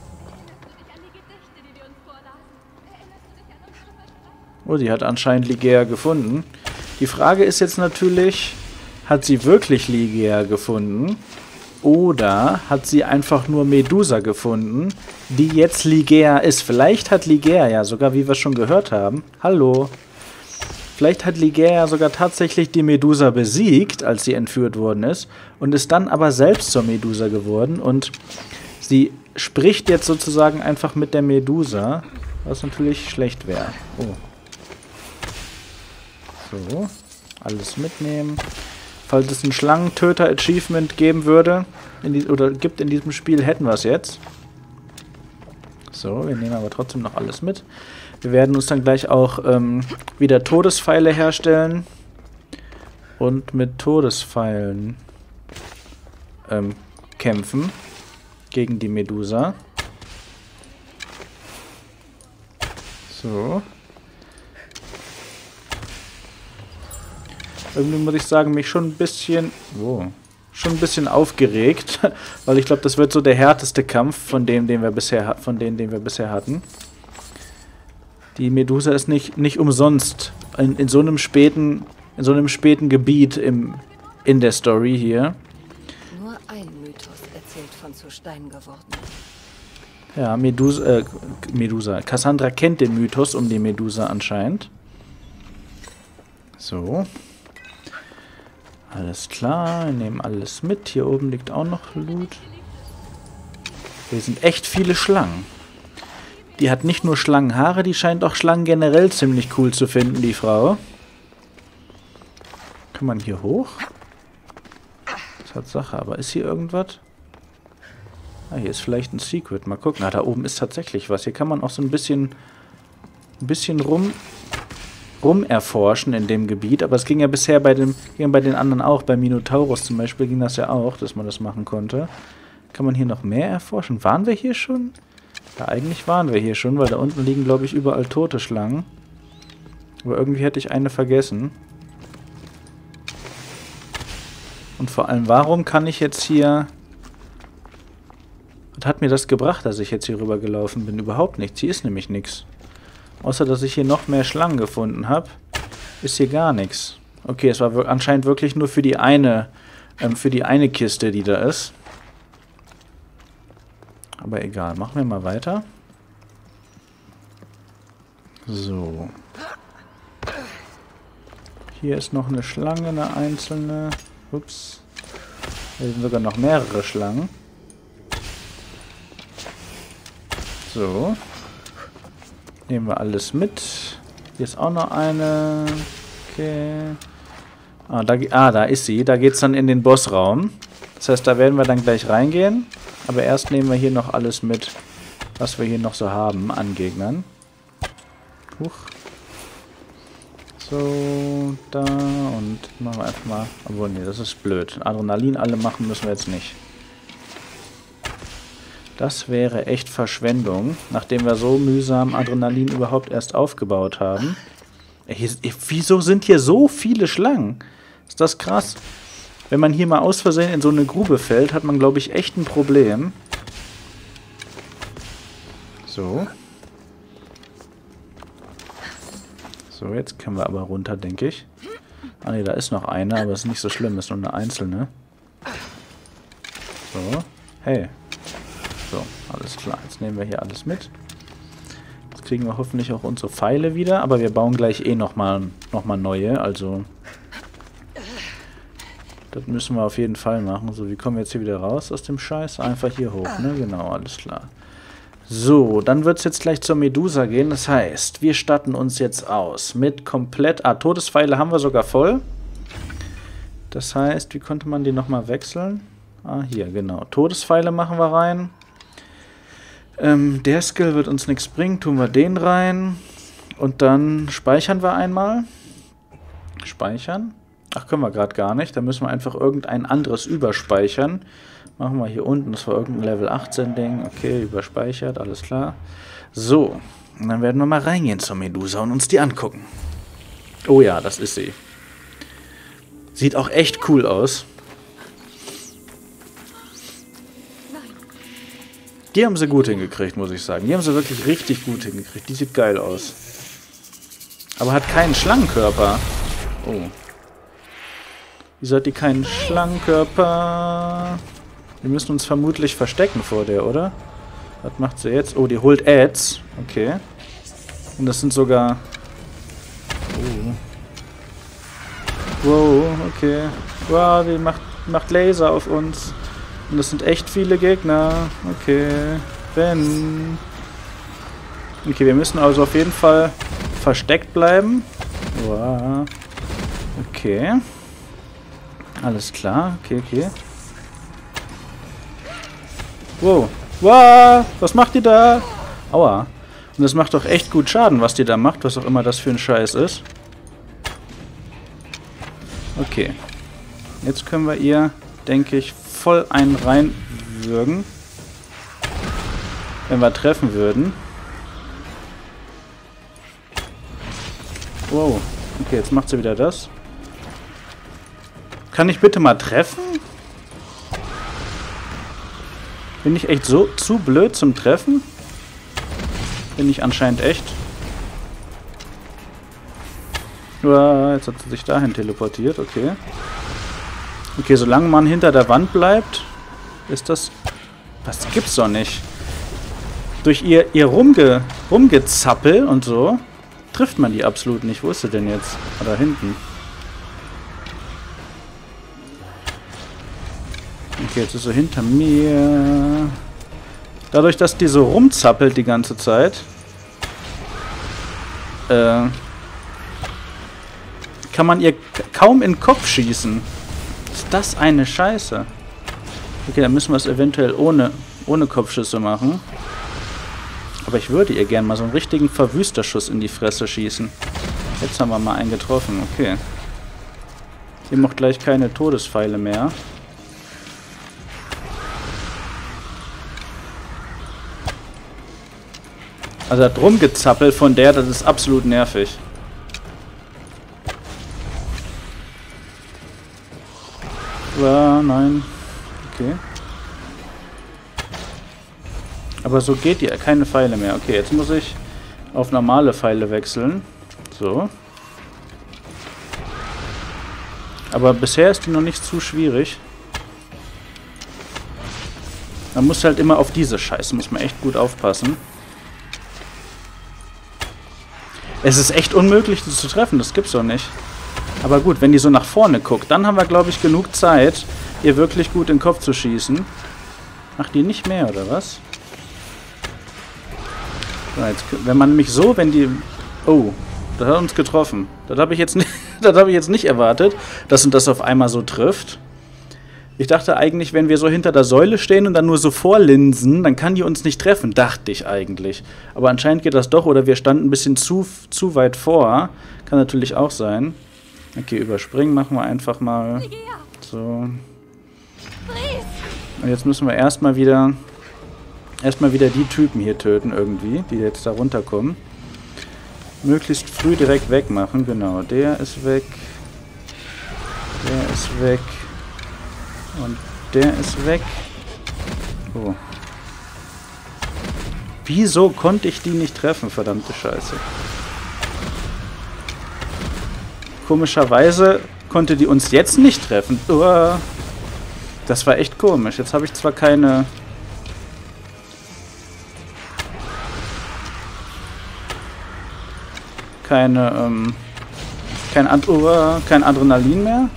oh, sie hat anscheinend Ligeia gefunden. Die Frage ist jetzt natürlich, hat sie wirklich Ligeia gefunden? Oder hat sie einfach nur Medusa gefunden, die jetzt Ligeia ist? Vielleicht hat Ligeia ja sogar, wie wir schon gehört haben, hallo. Vielleicht hat Ligea sogar tatsächlich die Medusa besiegt, als sie entführt worden ist, und ist dann aber selbst zur Medusa geworden. Und sie spricht jetzt sozusagen einfach mit der Medusa, was natürlich schlecht wäre. Oh. So, alles mitnehmen. Falls es ein Schlangentöter-Achievement geben würde, oder gibt in diesem Spiel, hätten wir es jetzt. So, wir nehmen aber trotzdem noch alles mit. Wir werden uns dann gleich auch wieder Todespfeile herstellen. Und mit Todespfeilen kämpfen. Gegen die Medusa. So. Irgendwie muss ich sagen, mich schon ein bisschen... schon ein bisschen aufgeregt, weil ich glaube, das wird so der härteste Kampf von denen, den wir bisher hatten. Die Medusa ist nicht umsonst in so einem späten Gebiet in der Story hier. Nur ein Mythos erzählt von zu Stein geworden. Ja, Medusa. Cassandra kennt den Mythos um die Medusa anscheinend. So. Alles klar, wir nehmen alles mit. Hier oben liegt auch noch Loot. Hier sind echt viele Schlangen. Die hat nicht nur Schlangenhaare, die scheint auch Schlangen generell ziemlich cool zu finden, die Frau. Kann man hier hoch? Tatsache, aber ist hier irgendwas? Ah, hier ist vielleicht ein Secret. Mal gucken. Ah, da oben ist tatsächlich was. Hier kann man auch so ein bisschen rum erforschen in dem Gebiet, aber es ging ja bisher bei den anderen auch, bei Minotaurus zum Beispiel ging das ja auch, dass man das machen konnte. Kann man hier noch mehr erforschen? Waren wir hier schon? Ja, eigentlich waren wir hier schon, weil da unten liegen, glaube ich, überall tote Schlangen. Aber irgendwie hätte ich eine vergessen. Und vor allem, warum kann ich jetzt hier... Was hat mir das gebracht, dass ich jetzt hier rüber gelaufen bin? Überhaupt nichts. Hier ist nämlich nichts. Außer, dass ich hier noch mehr Schlangen gefunden habe, ist hier gar nichts. Okay, es war anscheinend wirklich nur für die eine Kiste, die da ist. Aber egal, machen wir mal weiter. So. Hier ist noch eine Schlange, eine einzelne. Ups. Hier sind sogar noch mehrere Schlangen. So. Nehmen wir alles mit. Hier ist auch noch eine. Okay. Da ist sie. Da geht es dann in den Bossraum. Das heißt, da werden wir dann gleich reingehen. Aber erst nehmen wir hier noch alles mit, was wir hier noch so haben an Gegnern. Huch. So, da und machen wir einfach mal. Obwohl, nee, das ist blöd. Adrenalin alle machen müssen wir jetzt nicht. Das wäre echt Verschwendung, nachdem wir so mühsam Adrenalin überhaupt erst aufgebaut haben. Wieso sind hier so viele Schlangen? Ist das krass? Wenn man hier mal aus Versehen in so eine Grube fällt, hat man, glaube ich, echt ein Problem. So. So, jetzt können wir aber runter, denke ich. Ah ne, da ist noch eine, aber es ist nicht so schlimm, ist nur eine einzelne. So. Hey. So, alles klar. Jetzt nehmen wir hier alles mit. Jetzt kriegen wir hoffentlich auch unsere Pfeile wieder, aber wir bauen gleich eh nochmal neue, also das müssen wir auf jeden Fall machen. So, wie kommen wir jetzt hier wieder raus aus dem Scheiß? Einfach hier hoch, ne? Genau, alles klar. So, dann wird es jetzt gleich zur Medusa gehen. Das heißt, wir statten uns jetzt aus mit komplett... Todespfeile haben wir sogar voll. Das heißt, wie konnte man die nochmal wechseln? Hier, genau. Todespfeile machen wir rein. Der Skill wird uns nichts bringen. Tun wir den rein. Und dann speichern wir einmal. Speichern. Ach, können wir gerade gar nicht. Da müssen wir einfach irgendein anderes überspeichern. Machen wir hier unten. Das war irgendein Level 18 Ding. Okay, überspeichert. Alles klar. So. Und dann werden wir mal reingehen zur Medusa und uns die angucken. Oh ja, das ist sie. Sieht auch echt cool aus. Die haben sie gut hingekriegt, muss ich sagen. Die haben sie wirklich richtig gut hingekriegt. Die sieht geil aus. Aber hat keinen Schlangenkörper. Oh. Wieso hat die keinen Schlangenkörper? Wir müssen uns vermutlich verstecken vor der, oder? Was macht sie jetzt? Oh, die holt Ads. Okay. Und das sind sogar... Oh. Wow, okay. Wow, die macht Laser auf uns. Und das sind echt viele Gegner. Okay. Ben. Okay, wir müssen also auf jeden Fall versteckt bleiben. Wow. Okay. Alles klar. Okay, okay. Wow. Wow. Was macht die da? Aua. Und das macht doch echt gut Schaden, was die da macht. Was auch immer das für ein Scheiß ist. Okay. Jetzt können wir ihr, denke ich, voll einen reinwürgen. Wenn wir treffen würden. Wow. Okay, jetzt macht sie wieder das. Kann ich bitte mal treffen? Bin ich echt so zu blöd zum Treffen? Bin ich anscheinend echt. Uah, jetzt hat sie sich dahin teleportiert, okay. Okay, solange man hinter der Wand bleibt, ist das... Das gibt's doch nicht. Durch ihr Rumgezappel und so trifft man die absolut nicht. Wo ist sie denn jetzt? Ah, da hinten. Okay, jetzt ist sie hinter mir. Dadurch, dass die so rumzappelt die ganze Zeit, kann man ihr kaum in den Kopf schießen. Ist das eine Scheiße? Okay, dann müssen wir es eventuell ohne Kopfschüsse machen. Aber ich würde ihr gerne mal so einen richtigen Verwüsterschuss in die Fresse schießen. Jetzt haben wir mal einen getroffen, okay. Die macht gleich keine Todespfeile mehr. Also das Rumgezappel von der, das ist absolut nervig. Nein. Okay. Aber so geht die keine Pfeile mehr. Okay, jetzt muss ich auf normale Pfeile wechseln. So. Aber bisher ist die noch nicht zu schwierig. Man muss halt immer auf diese Scheiße, muss man echt gut aufpassen. Es ist echt unmöglich, die zu treffen, das gibt's doch nicht. Aber gut, wenn die so nach vorne guckt, dann haben wir, glaube ich, genug Zeit, ihr wirklich gut in den Kopf zu schießen. Macht die nicht mehr, oder was? So, jetzt, wenn man nämlich so, wenn die... Oh, das hat uns getroffen. Das habe ich jetzt nicht, das habe ich jetzt nicht erwartet, dass uns das auf einmal so trifft. Ich dachte eigentlich, wenn wir so hinter der Säule stehen und dann nur so vorlinsen, dann kann die uns nicht treffen, dachte ich eigentlich. Aber anscheinend geht das doch, oder wir standen ein bisschen zu weit vor. Kann natürlich auch sein. Okay, überspringen machen wir einfach mal. So. Und jetzt müssen wir erstmal wieder die Typen hier töten irgendwie, die jetzt da runterkommen. Möglichst früh direkt wegmachen, genau. Der ist weg. Der ist weg. Und der ist weg. Oh. Wieso konnte ich die nicht treffen, verdammte Scheiße? Komischerweise konnte die uns jetzt nicht treffen. Uah. Das war echt komisch. Jetzt habe ich zwar kein Adrenalin mehr.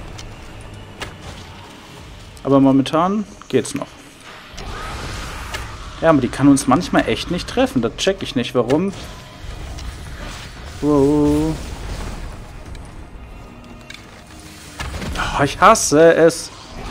Aber momentan geht's noch. Ja, aber die kann uns manchmal echt nicht treffen. Das check ich nicht. Warum? Wow. Oh, ich hasse es.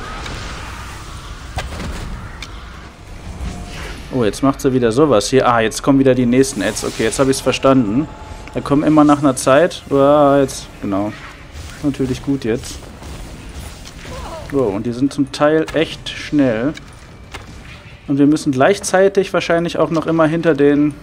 Oh, jetzt macht sie wieder sowas hier. Ah, jetzt kommen wieder die nächsten Ads. Okay, jetzt habe ich es verstanden. Da kommen immer nach einer Zeit. Oh, jetzt, genau. Natürlich gut jetzt. Oh, und die sind zum Teil echt schnell. Und wir müssen gleichzeitig wahrscheinlich auch noch immer hinter den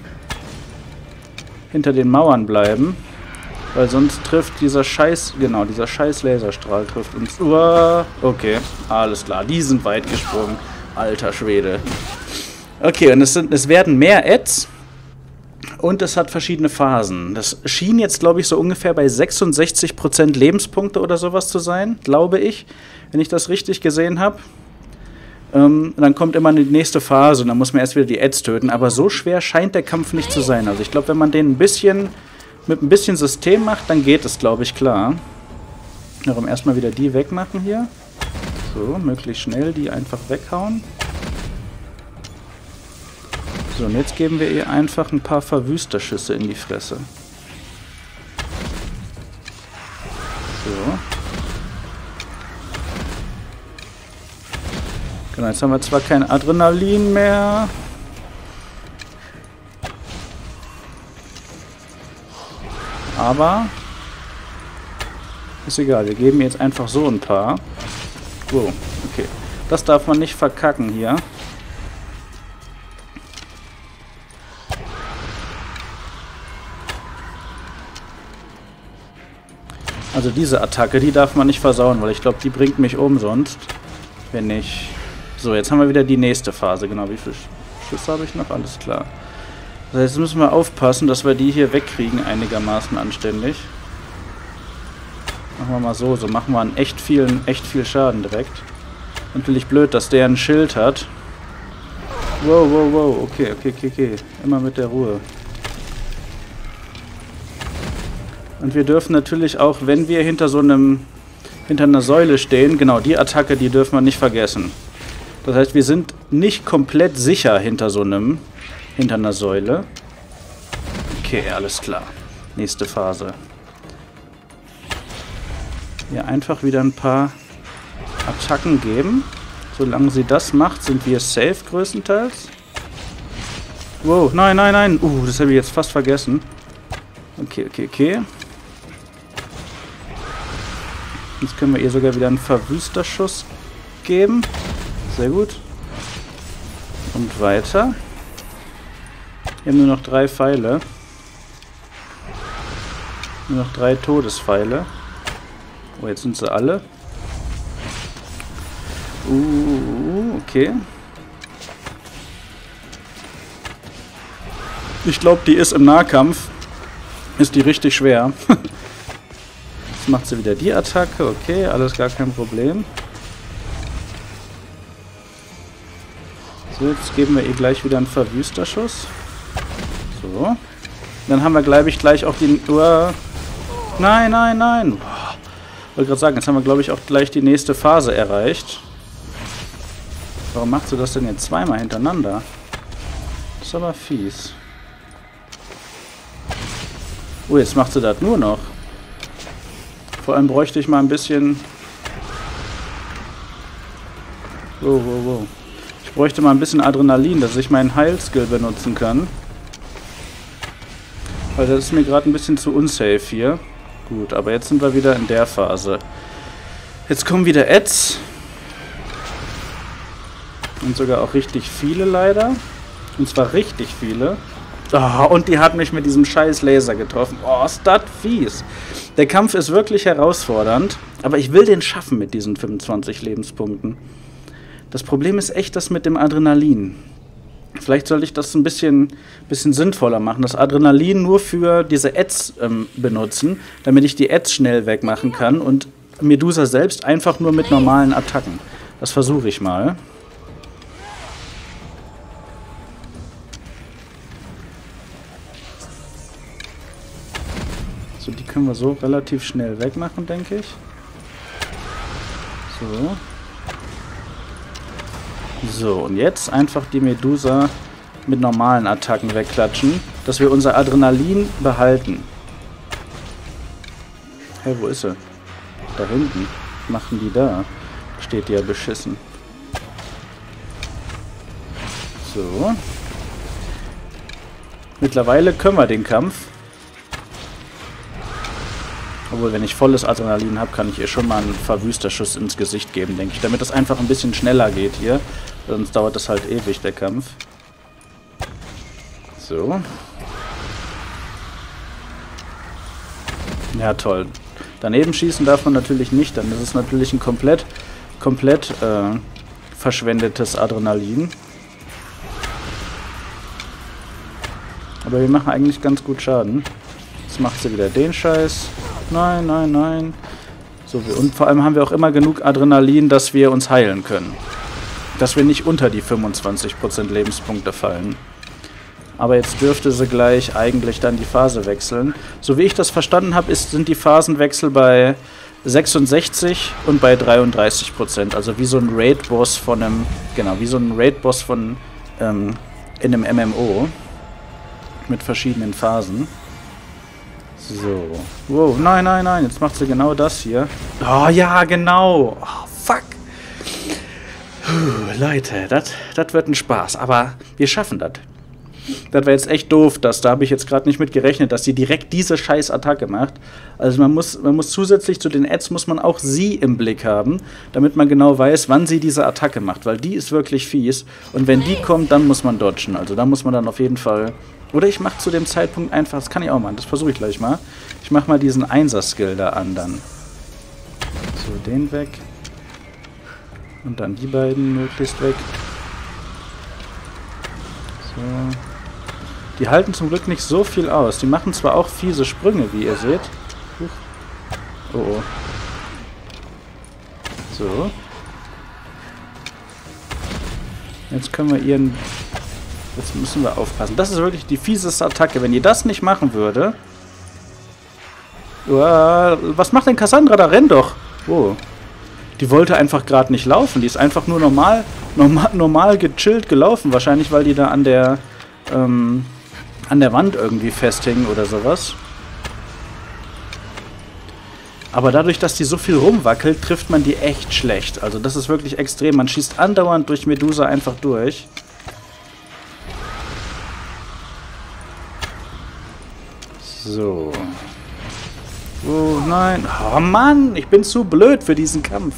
Mauern bleiben. Weil sonst trifft dieser scheiß Laserstrahl trifft uns. Uah, okay, alles klar. Die sind weit gesprungen. Alter Schwede. Okay, und es werden mehr Ads. Und es hat verschiedene Phasen. Das schien jetzt, glaube ich, so ungefähr bei 66% Lebenspunkte oder sowas zu sein, glaube ich. Wenn ich das richtig gesehen habe. Dann kommt immer die nächste Phase und dann muss man erst wieder die Ads töten. Aber so schwer scheint der Kampf nicht zu sein. Also ich glaube, wenn man den mit ein bisschen System macht, dann geht es, glaube ich, klar. Darum erstmal wieder die wegmachen hier. So, möglichst schnell die einfach weghauen. So, und jetzt geben wir ihr einfach ein paar Verwüsterschüsse in die Fresse. So. Genau, jetzt haben wir zwar kein Adrenalin mehr. Aber ist egal, wir geben jetzt einfach so ein paar. Wow, okay. Das darf man nicht verkacken hier. Also diese Attacke, die darf man nicht versauen, weil ich glaube, die bringt mich um sonst. Wenn nicht. So, jetzt haben wir wieder die nächste Phase. Genau, wie viele Schüsse habe ich noch? Alles klar. Also jetzt müssen wir aufpassen, dass wir die hier wegkriegen, einigermaßen anständig. Machen wir mal so. So machen wir einen echt viel Schaden direkt. Natürlich blöd, dass der ein Schild hat. Wow, wow, wow. Okay, okay, okay, okay. Immer mit der Ruhe. Und wir dürfen natürlich auch, wenn wir hinter einer Säule stehen, genau, die Attacke, die dürfen wir nicht vergessen. Das heißt, wir sind nicht komplett sicher hinter einer Säule. Okay, alles klar. Nächste Phase. Hier einfach wieder ein paar Attacken geben. Solange sie das macht, sind wir safe größtenteils. Wow, nein, nein, nein. Das habe ich jetzt fast vergessen. Okay, okay, okay. Jetzt können wir ihr sogar wieder einen Verwüsterschuss geben. Sehr gut. Und weiter. Wir haben nur noch 3 Pfeile. Nur noch 3 Todespfeile. Oh, jetzt sind sie alle. Okay. Ich glaube, die ist im Nahkampf. Ist die richtig schwer. Jetzt macht sie wieder die Attacke. Okay, alles gar kein Problem. So, jetzt geben wir ihr gleich wieder einen Verwüsterschuss. So. Dann haben wir, glaube ich, gleich auch die... Nein, nein, nein. Ich wollte gerade sagen, jetzt haben wir, glaube ich, auch gleich die nächste Phase erreicht. Warum macht sie das denn jetzt zweimal hintereinander? Das ist aber fies. Oh, jetzt macht sie das nur noch. Vor allem bräuchte ich mal ein bisschen... Wow, wow, wow. Ich bräuchte mal ein bisschen Adrenalin, dass ich meinen Heilskill benutzen kann. Weil das ist mir gerade ein bisschen zu unsafe hier. Gut, aber jetzt sind wir wieder in der Phase. Jetzt kommen wieder Ads. Und sogar auch richtig viele leider. Und zwar richtig viele. Oh, und die hat mich mit diesem scheiß Laser getroffen. Oh, ist das fies. Der Kampf ist wirklich herausfordernd. Aber ich will den schaffen mit diesen 25 Lebenspunkten. Das Problem ist echt das mit dem Adrenalin. Vielleicht sollte ich das ein bisschen sinnvoller machen. Das Adrenalin nur für diese Ads benutzen, damit ich die Ads schnell wegmachen kann. Und Medusa selbst einfach nur mit normalen Attacken. Das versuche ich mal. So, die können wir so relativ schnell wegmachen, denke ich. So. So, und jetzt einfach die Medusa mit normalen Attacken wegklatschen, dass wir unser Adrenalin behalten. Hey, wo ist sie? Da hinten. Was machen die da? Steht die ja beschissen. So. Mittlerweile können wir den Kampf. Obwohl, wenn ich volles Adrenalin habe, kann ich ihr schon mal einen Verwüsterschuss ins Gesicht geben, denke ich. Damit das einfach ein bisschen schneller geht hier. Sonst dauert das halt ewig, der Kampf. So. Ja, toll. Daneben schießen darf man natürlich nicht. Dann ist es natürlich ein komplett verschwendetes Adrenalin. Aber wir machen eigentlich ganz gut Schaden. Jetzt macht sie wieder den Scheiß. Nein, nein, nein. So, und vor allem haben wir auch immer genug Adrenalin, dass wir uns heilen können. Dass wir nicht unter die 25% Lebenspunkte fallen. Aber jetzt dürfte sie gleich eigentlich dann die Phase wechseln. So wie ich das verstanden habe, sind die Phasenwechsel bei 66 und bei 33%. Also wie so ein Raid-Boss von einem, genau, wie so ein Raid-Boss von in einem MMO. Mit verschiedenen Phasen. So. Wow, nein, nein, nein, jetzt macht sie genau das hier. Oh ja, genau. Oh, fuck. Puh, Leute, das wird ein Spaß. Aber wir schaffen das. Das war jetzt echt doof, da habe ich jetzt gerade nicht mit gerechnet, dass sie direkt diese scheiß Attacke macht. Also man muss zusätzlich zu den Ads muss man auch sie im Blick haben, damit man genau weiß, wann sie diese Attacke macht, weil die ist wirklich fies. Und wenn die kommt, dann muss man dodgen. Also da muss man dann auf jeden Fall... Oder ich mache zu dem Zeitpunkt einfach, das kann ich auch machen, das versuche ich gleich mal. Ich mache mal diesen Einser-Skill da an dann. So, den weg. Und dann die beiden möglichst weg. So... Die halten zum Glück nicht so viel aus. Die machen zwar auch fiese Sprünge, wie ihr seht. Oh, oh. So. Jetzt können wir ihren... Jetzt müssen wir aufpassen. Das ist wirklich die fieseste Attacke. Wenn ihr das nicht machen würde... Was macht denn Cassandra da? Renn doch! Oh. Die wollte einfach gerade nicht laufen. Die ist einfach nur normal gechillt gelaufen. Wahrscheinlich, weil die da an der Wand irgendwie festhängen oder sowas. Aber dadurch, dass die so viel rumwackelt, trifft man die echt schlecht. Also das ist wirklich extrem. Man schießt andauernd durch Medusa einfach durch. So. Oh nein. Oh Mann, ich bin zu blöd für diesen Kampf.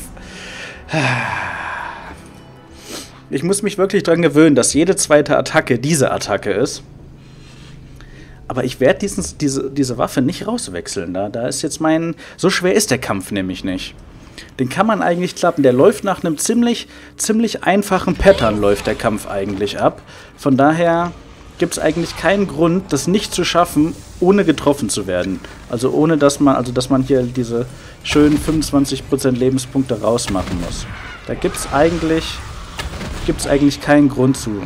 Ich muss mich wirklich dran gewöhnen, dass jede zweite Attacke diese Attacke ist. Aber ich werde diese Waffe nicht rauswechseln. Da ist jetzt mein... So schwer ist der Kampf nämlich nicht. Den kann man eigentlich klappen. Der läuft nach einem ziemlich einfachen Pattern, läuft der Kampf eigentlich ab. Von daher gibt es eigentlich keinen Grund, das nicht zu schaffen, ohne getroffen zu werden. Also ohne, dass man hier diese schönen 25% Lebenspunkte rausmachen muss. Da gibt es eigentlich keinen Grund zu.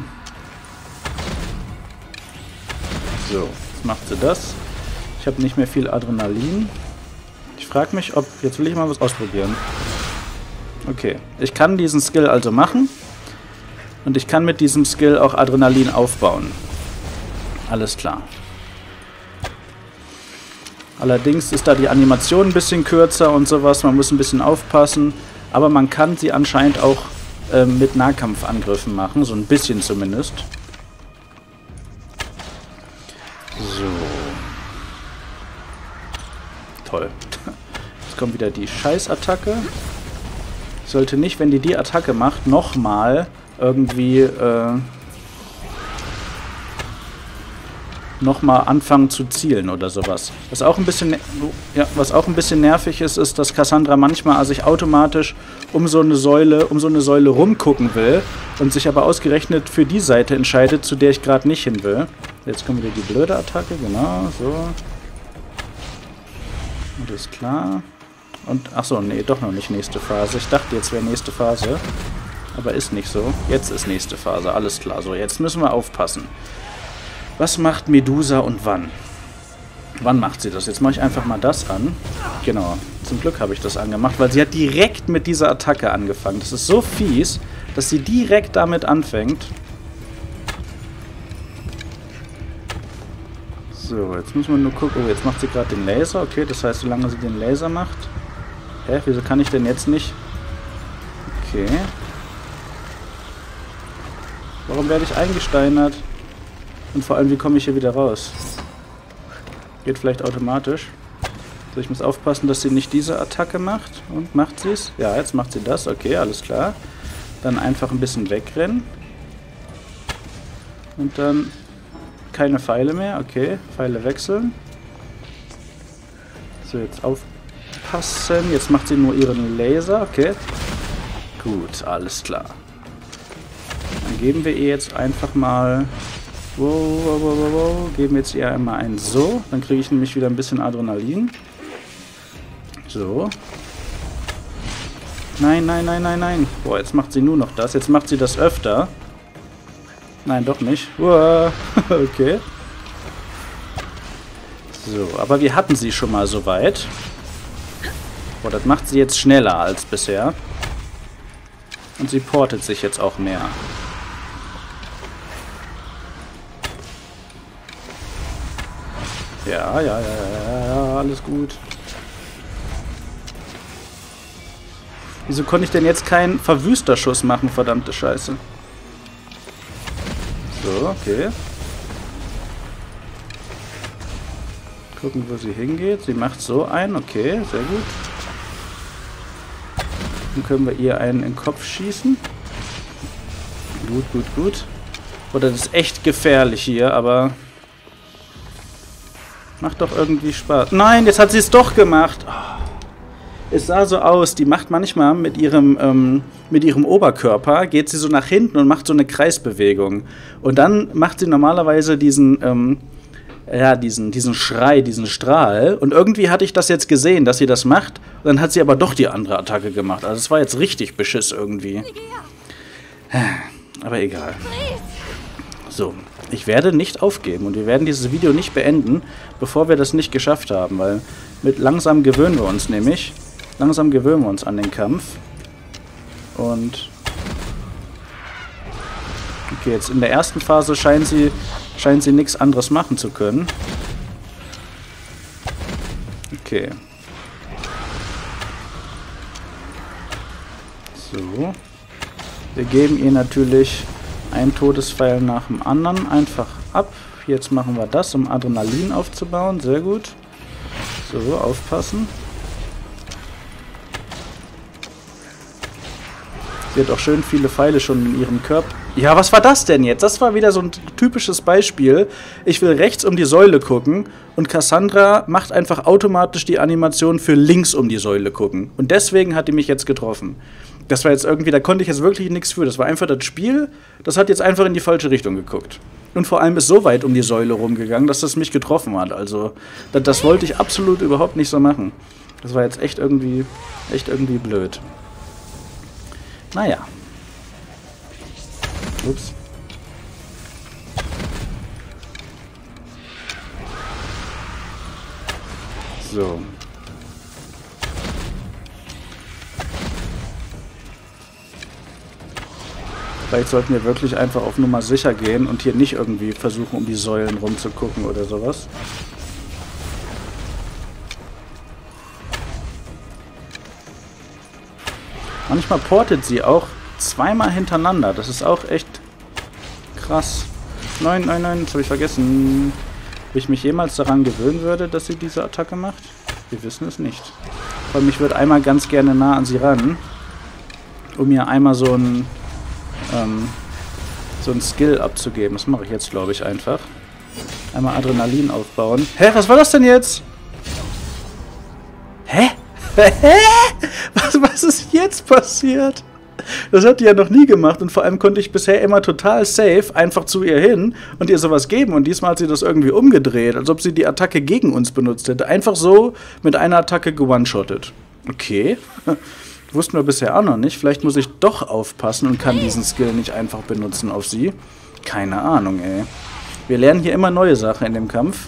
So, jetzt macht sie das. Ich habe nicht mehr viel Adrenalin. Ich frage mich, ob... Jetzt will ich mal was ausprobieren. Okay, ich kann diesen Skill also machen. Und ich kann mit diesem Skill auch Adrenalin aufbauen. Alles klar. Allerdings ist da die Animation ein bisschen kürzer und sowas. Man muss ein bisschen aufpassen. Aber man kann sie anscheinend auch mit Nahkampfangriffen machen. So ein bisschen zumindest. So. Toll. Jetzt kommt wieder die Scheißattacke. Ich sollte nicht, wenn die Attacke macht, nochmal irgendwie nochmal anfangen zu zielen oder sowas. Was auch ein bisschen nervig ist, ist, dass Cassandra manchmal sich automatisch um so eine Säule rumgucken will und sich aber ausgerechnet für die Seite entscheidet, zu der ich gerade nicht hin will. Jetzt kommt wieder die blöde Attacke, genau, so. Und ist klar. Und, achso, nee, doch noch nicht nächste Phase. Ich dachte, jetzt wäre nächste Phase. Aber ist nicht so. Jetzt ist nächste Phase, alles klar. So, jetzt müssen wir aufpassen. Was macht Medusa und wann? Wann macht sie das? Jetzt mache ich einfach mal das an. Genau, zum Glück habe ich das angemacht, weil sie hat direkt mit dieser Attacke angefangen. Das ist so fies, dass sie direkt damit anfängt. So, jetzt müssen wir nur gucken. Oh, jetzt macht sie gerade den Laser. Okay, das heißt, solange sie den Laser macht... Hä, wieso kann ich denn jetzt nicht... Okay. Warum werde ich eingesteinert? Und vor allem, wie komme ich hier wieder raus? Geht vielleicht automatisch. So, ich muss aufpassen, dass sie nicht diese Attacke macht. Und macht sie es? Ja, jetzt macht sie das. Okay, alles klar. Dann einfach ein bisschen wegrennen. Und dann keine Pfeile mehr. Okay, Pfeile wechseln. So, jetzt aufpassen. Jetzt macht sie nur ihren Laser. Okay. Gut, alles klar. Dann geben wir ihr jetzt einfach mal... Wow. Geben wir jetzt ihr einmal ein so. Dann kriege ich nämlich wieder ein bisschen Adrenalin. So. Nein. Boah, jetzt macht sie nur noch das. Jetzt macht sie das öfter. Nein, doch nicht. Wow. Okay. So, aber wir hatten sie schon mal so weit. Boah, das macht sie jetzt schneller als bisher. Und sie portet sich jetzt auch mehr. Ja, alles gut. Wieso konnte ich denn jetzt keinen Verwüsterschuss machen, verdammte Scheiße? So, okay. Gucken, wo sie hingeht. Sie macht so ein, okay, sehr gut. Dann können wir ihr einen in den Kopf schießen. Gut, gut, gut. Oh, das ist echt gefährlich hier, aber... Macht doch irgendwie Spaß. Nein, jetzt hat sie es doch gemacht. Oh. Es sah so aus, die macht manchmal mit ihrem Oberkörper, geht sie so nach hinten und macht so eine Kreisbewegung. Und dann macht sie normalerweise diesen Schrei, diesen Strahl. Und irgendwie hatte ich das jetzt gesehen, dass sie das macht. Und dann hat sie aber doch die andere Attacke gemacht. Also es war jetzt richtig Beschiss irgendwie. Aber egal. So, ich werde nicht aufgeben und wir werden dieses Video nicht beenden, bevor wir das nicht geschafft haben, weil langsam gewöhnen wir uns nämlich. Langsam gewöhnen wir uns an den Kampf. Und okay, jetzt in der ersten Phase scheint sie nichts anderes machen zu können. Okay. So. Wir geben ihr natürlich einen Todespfeil nach dem anderen einfach ab. Jetzt machen wir das, um Adrenalin aufzubauen. Sehr gut. So, aufpassen. Sie hat auch schön viele Pfeile schon in ihrem Körper. Ja, was war das denn jetzt? Das war wieder so ein typisches Beispiel. Ich will rechts um die Säule gucken und Cassandra macht einfach automatisch die Animation für links um die Säule gucken. Und deswegen hat die mich jetzt getroffen. Das war jetzt irgendwie, da konnte ich jetzt wirklich nichts für. Das war einfach das Spiel, das hat jetzt einfach in die falsche Richtung geguckt. Und vor allem ist so weit um die Säule rumgegangen, dass das mich getroffen hat. Also, das wollte ich absolut überhaupt nicht so machen. Das war jetzt echt irgendwie blöd. Naja. Ups. So. Vielleicht sollten wir wirklich einfach auf Nummer sicher gehen und hier nicht irgendwie versuchen, um die Säulen rumzugucken oder sowas. Manchmal portet sie auch zweimal hintereinander. Das ist auch echt krass. Nein, das habe ich vergessen. Ob ich mich jemals daran gewöhnen würde, dass sie diese Attacke macht? Wir wissen es nicht. Vor allem, ich würde einmal ganz gerne nah an sie ran, um ihr einmal so ein Skill abzugeben. Das mache ich jetzt, glaube ich, einfach. Einmal Adrenalin aufbauen. Hä, was war das denn jetzt? Hä? Was ist jetzt passiert? Das hat die ja noch nie gemacht und vor allem konnte ich bisher immer total safe einfach zu ihr hin und ihr sowas geben und diesmal hat sie das irgendwie umgedreht, als ob sie die Attacke gegen uns benutzt hätte. Einfach so mit einer Attacke gewone-shottet. Okay. Wussten wir bisher auch noch nicht. Vielleicht muss ich doch aufpassen und kann diesen Skill nicht einfach benutzen auf sie. Keine Ahnung, ey. Wir lernen hier immer neue Sachen in dem Kampf.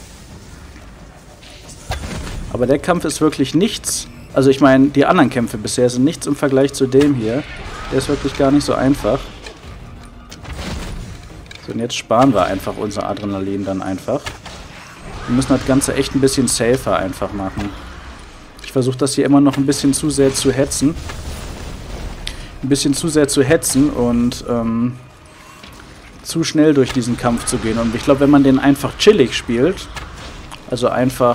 Aber der Kampf ist wirklich nichts. Also ich meine, die anderen Kämpfe bisher sind nichts im Vergleich zu dem hier. Der ist wirklich gar nicht so einfach. So, und jetzt sparen wir einfach unser Adrenalin dann einfach. Wir müssen das Ganze echt ein bisschen safer einfach machen. Ich versuche das hier immer noch ein bisschen zu sehr zu hetzen. Und zu schnell durch diesen Kampf zu gehen. Und ich glaube, wenn man den einfach chillig spielt, also einfach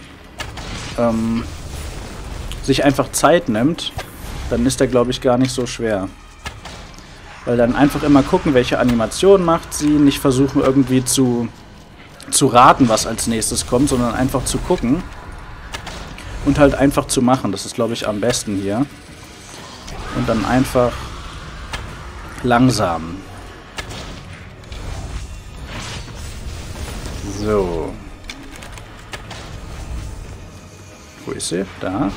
sich einfach Zeit nimmt, dann ist der, glaube ich, gar nicht so schwer. Weil dann einfach immer gucken, welche Animation macht sie, nicht versuchen irgendwie zu raten, was als nächstes kommt, sondern einfach zu gucken und halt einfach zu machen. Das ist, glaube ich, am besten hier. Und dann einfach langsam. So. Wo ist sie? Da.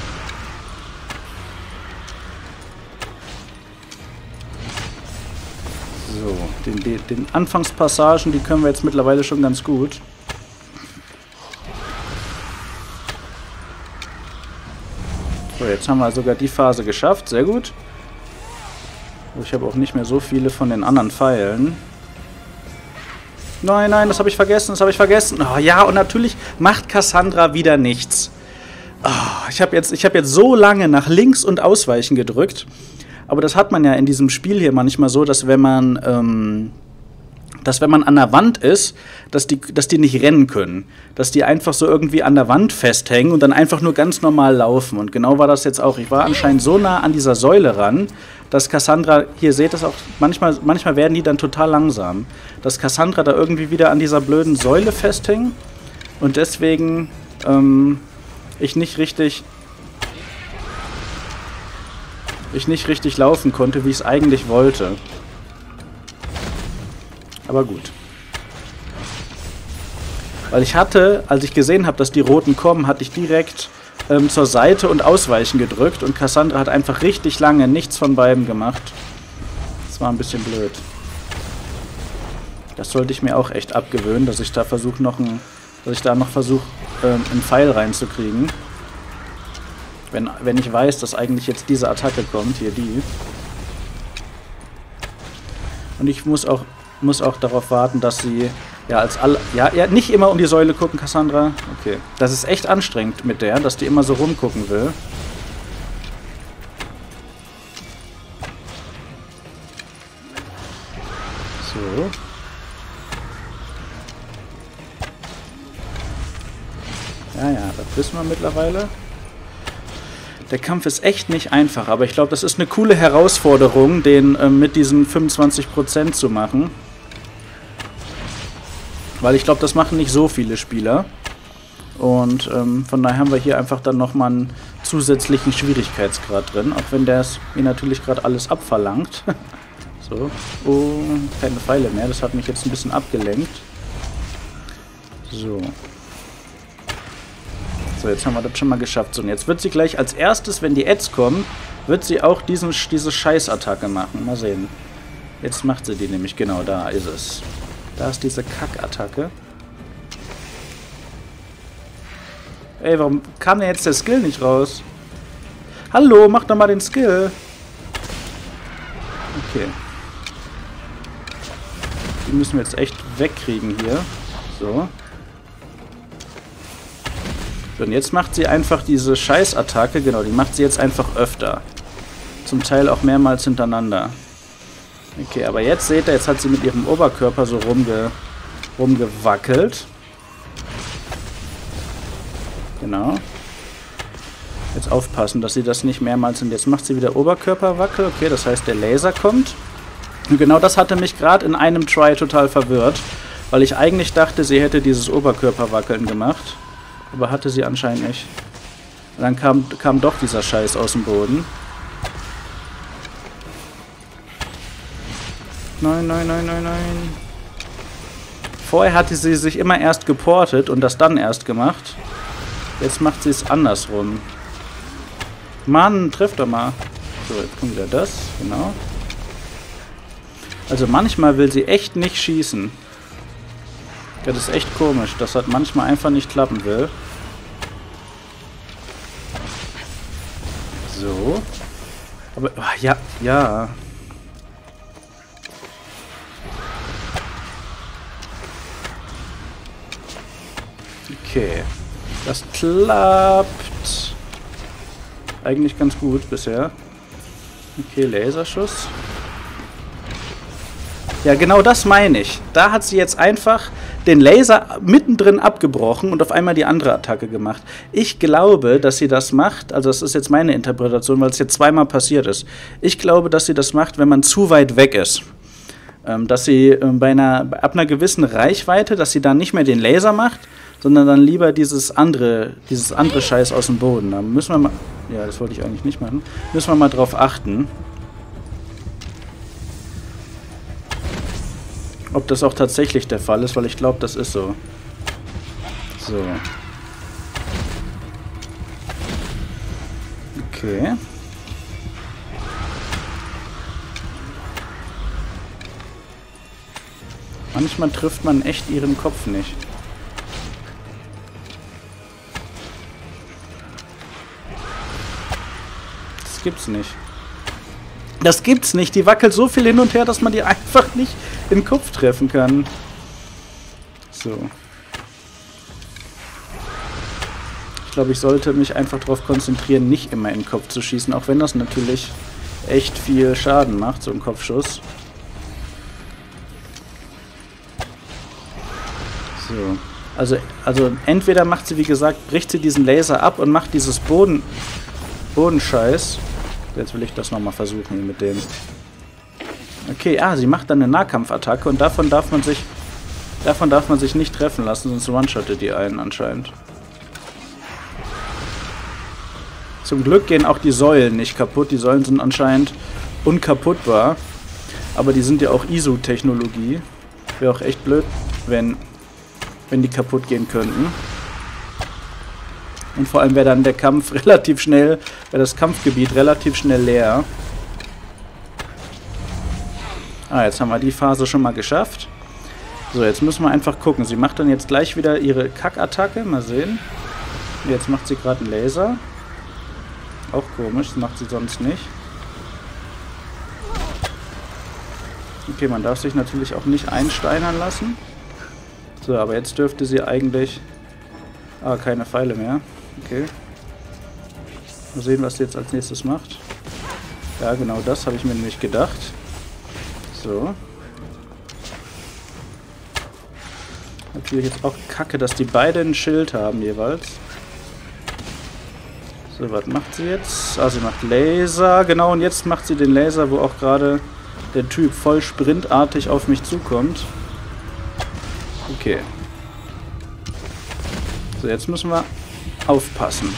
So, den Anfangspassagen, die können wir jetzt mittlerweile schon ganz gut. So, jetzt haben wir sogar die Phase geschafft. Sehr gut. Ich habe auch nicht mehr so viele von den anderen Pfeilen. Nein, nein, das habe ich vergessen, das habe ich vergessen. Oh ja, und natürlich macht Cassandra wieder nichts. Oh, ich habe jetzt so lange nach links und ausweichen gedrückt. Aber das hat man ja in diesem Spiel hier manchmal so, dass wenn man an der Wand ist, dass die nicht rennen können. Dass die einfach so irgendwie an der Wand festhängen und dann einfach nur ganz normal laufen. Und genau war das jetzt auch. Ich war anscheinend so nah an dieser Säule ran, dass Cassandra, hier seht ihr das auch, manchmal werden die dann total langsam. Dass Cassandra da irgendwie wieder an dieser blöden Säule festhing und deswegen ich nicht richtig laufen konnte, wie ich es eigentlich wollte. Aber gut. Weil ich hatte, als ich gesehen habe, dass die Roten kommen, hatte ich direkt zur Seite und Ausweichen gedrückt und Cassandra hat einfach richtig lange nichts von beiden gemacht. Das war ein bisschen blöd. Das sollte ich mir auch echt abgewöhnen, dass ich da versuche einen Pfeil reinzukriegen. Wenn ich weiß, dass eigentlich jetzt diese Attacke kommt, hier die. Und ich muss auch darauf warten, dass sie nicht immer um die Säule gucken, Cassandra. Okay. Das ist echt anstrengend mit der, dass die immer so rumgucken will. So. Ja, das wissen wir mittlerweile. Der Kampf ist echt nicht einfach, aber ich glaube, das ist eine coole Herausforderung, den mit diesen 25% zu machen. Weil ich glaube, das machen nicht so viele Spieler. Und von daher haben wir hier einfach dann nochmal einen zusätzlichen Schwierigkeitsgrad drin. Auch wenn der es mir natürlich gerade alles abverlangt. So. Oh, keine Pfeile mehr. Das hat mich jetzt ein bisschen abgelenkt. So. So, jetzt haben wir das schon mal geschafft. So, und jetzt wird sie gleich als erstes, wenn die Ads kommen, wird sie auch diese Scheißattacke machen. Mal sehen. Jetzt macht sie die nämlich. Genau, da ist es. Da ist diese Kackattacke. Ey, warum kam denn jetzt der Skill nicht raus? Hallo, mach doch mal den Skill. Okay. Die müssen wir jetzt echt wegkriegen hier. So. So, und jetzt macht sie einfach diese Scheißattacke. Genau, die macht sie jetzt einfach öfter. Zum Teil auch mehrmals hintereinander. Okay, aber jetzt seht ihr, jetzt hat sie mit ihrem Oberkörper so rumgewackelt. Genau. Jetzt aufpassen, dass sie das nicht mehrmals sind. Jetzt macht sie wieder Oberkörperwackel. Okay, das heißt, der Laser kommt. Und genau das hatte mich gerade in einem Try total verwirrt. Weil ich eigentlich dachte, sie hätte dieses Oberkörperwackeln gemacht. Aber hatte sie anscheinend nicht. Und dann kam doch dieser Scheiß aus dem Boden. Nein, nein, nein, nein, nein. Vorher hatte sie sich immer erst geportet und das dann erst gemacht. Jetzt macht sie es andersrum. Mann, triff doch mal. So, jetzt kommt wieder das. Genau. Also manchmal will sie echt nicht schießen. Das ist echt komisch, dass das manchmal einfach nicht klappen will. So. Aber, ja, ja. Okay. Das klappt eigentlich ganz gut bisher. Okay, Laserschuss. Ja, genau das meine ich. Da hat sie jetzt einfach den Laser mittendrin abgebrochen und auf einmal die andere Attacke gemacht. Ich glaube, dass sie das macht, also das ist jetzt meine Interpretation, weil es jetzt zweimal passiert ist. Ich glaube, dass sie das macht, wenn man zu weit weg ist. Dass sie ab einer gewissen Reichweite, dass sie dann nicht mehr den Laser macht, sondern dann lieber dieses andere Scheiß aus dem Boden. Da müssen wir mal, ja, das wollte ich eigentlich nicht machen, müssen wir mal drauf achten. Ob das auch tatsächlich der Fall ist, weil ich glaube, das ist so. So. Okay. Manchmal trifft man echt ihren Kopf nicht. gibt's nicht. Das gibt's nicht. Die wackelt so viel hin und her, dass man die einfach nicht in den Kopf treffen kann. So. Ich glaube, ich sollte mich einfach darauf konzentrieren, nicht immer in den Kopf zu schießen, auch wenn das natürlich echt viel Schaden macht, so ein Kopfschuss. So. Also entweder macht sie, wie gesagt, bricht sie diesen Laser ab und macht dieses Bodenscheiß. Jetzt will ich das nochmal versuchen mit dem. Okay, sie macht dann eine Nahkampfattacke und davon darf man sich nicht treffen lassen, sonst one-shottet die einen anscheinend. Zum Glück gehen auch die Säulen nicht kaputt. Die Säulen sind anscheinend unkaputtbar. Aber die sind ja auch ISO-Technologie. Wäre auch echt blöd, wenn die kaputt gehen könnten. Und vor allem wäre dann der Kampf relativ schnell, wäre das Kampfgebiet relativ schnell leer. Jetzt haben wir die Phase schon mal geschafft. So, jetzt müssen wir einfach gucken. Sie macht dann jetzt gleich wieder ihre Kackattacke. Mal sehen. Jetzt macht sie gerade einen Laser. Auch komisch, das macht sie sonst nicht. Okay, man darf sich natürlich auch nicht einsteinern lassen. So, aber jetzt dürfte sie eigentlich... keine Pfeile mehr. Okay. Mal sehen, was sie jetzt als nächstes macht. Ja, genau das habe ich mir nämlich gedacht. So. Natürlich jetzt auch kacke, dass die beide ein Schild haben jeweils. So, was macht sie jetzt? Sie macht Laser. Genau, und jetzt macht sie den Laser, wo auch gerade der Typ voll sprintartig auf mich zukommt. Okay. So, jetzt müssen wir aufpassen.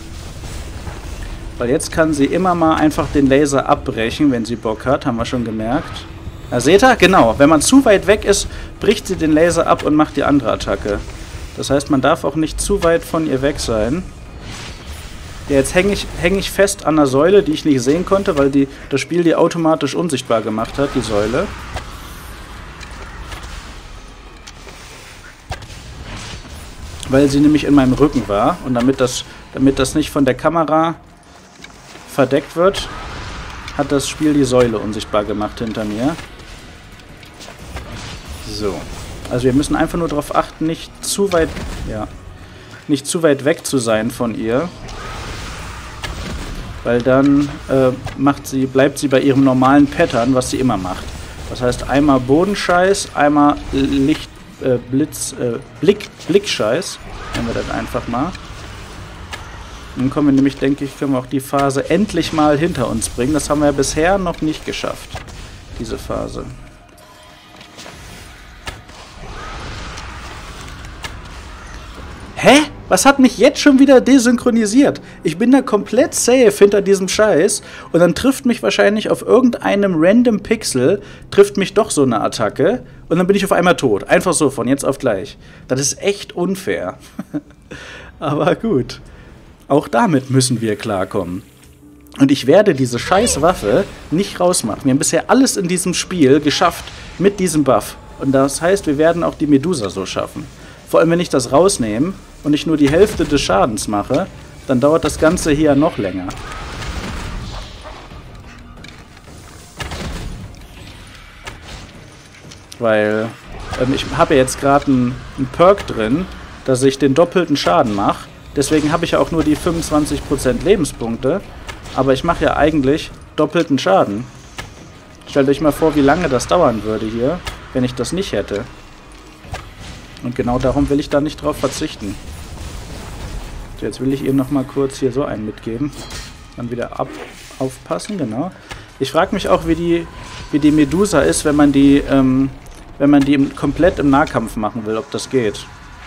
Weil jetzt kann sie immer mal einfach den Laser abbrechen, wenn sie Bock hat. Haben wir schon gemerkt. Seht ihr? Genau. Wenn man zu weit weg ist, bricht sie den Laser ab und macht die andere Attacke. Das heißt, man darf auch nicht zu weit von ihr weg sein. Ja, jetzt häng ich fest an der Säule, die ich nicht sehen konnte, weil das Spiel die automatisch unsichtbar gemacht hat, die Säule. Weil sie nämlich in meinem Rücken war. Und damit das nicht von der Kamera verdeckt wird, hat das Spiel die Säule unsichtbar gemacht hinter mir. So. Also wir müssen einfach nur darauf achten, nicht zu weit weg zu sein von ihr. Weil dann bleibt sie bei ihrem normalen Pattern, was sie immer macht. Das heißt, einmal Bodenscheiß, einmal Blickscheiß. Nennen wir das einfach mal. Dann kommen wir nämlich, denke ich, können wir auch die Phase endlich mal hinter uns bringen. Das haben wir ja bisher noch nicht geschafft, diese Phase. Hä? Was hat mich jetzt schon wieder desynchronisiert? Ich bin da komplett safe hinter diesem Scheiß und dann trifft mich wahrscheinlich auf irgendeinem random Pixel, trifft mich doch so eine Attacke und dann bin ich auf einmal tot. Einfach so, von jetzt auf gleich. Das ist echt unfair. Aber gut. Auch damit müssen wir klarkommen. Und ich werde diese scheiß Waffe nicht rausmachen. Wir haben bisher alles in diesem Spiel geschafft mit diesem Buff. Und das heißt, wir werden auch die Medusa so schaffen. Vor allem, wenn ich das rausnehme und ich nur die Hälfte des Schadens mache, dann dauert das Ganze hier noch länger. Weil ich habe jetzt gerade einen Perk drin, dass ich den doppelten Schaden mache. Deswegen habe ich ja auch nur die 25% Lebenspunkte. Aber ich mache ja eigentlich doppelten Schaden. Stellt euch mal vor, wie lange das dauern würde hier, wenn ich das nicht hätte. Und genau darum will ich da nicht drauf verzichten. So, jetzt will ich ihr nochmal kurz hier so einen mitgeben. Dann wieder aufpassen, genau. Ich frage mich auch, wie die Medusa ist, wenn man die komplett im Nahkampf machen will, ob das geht.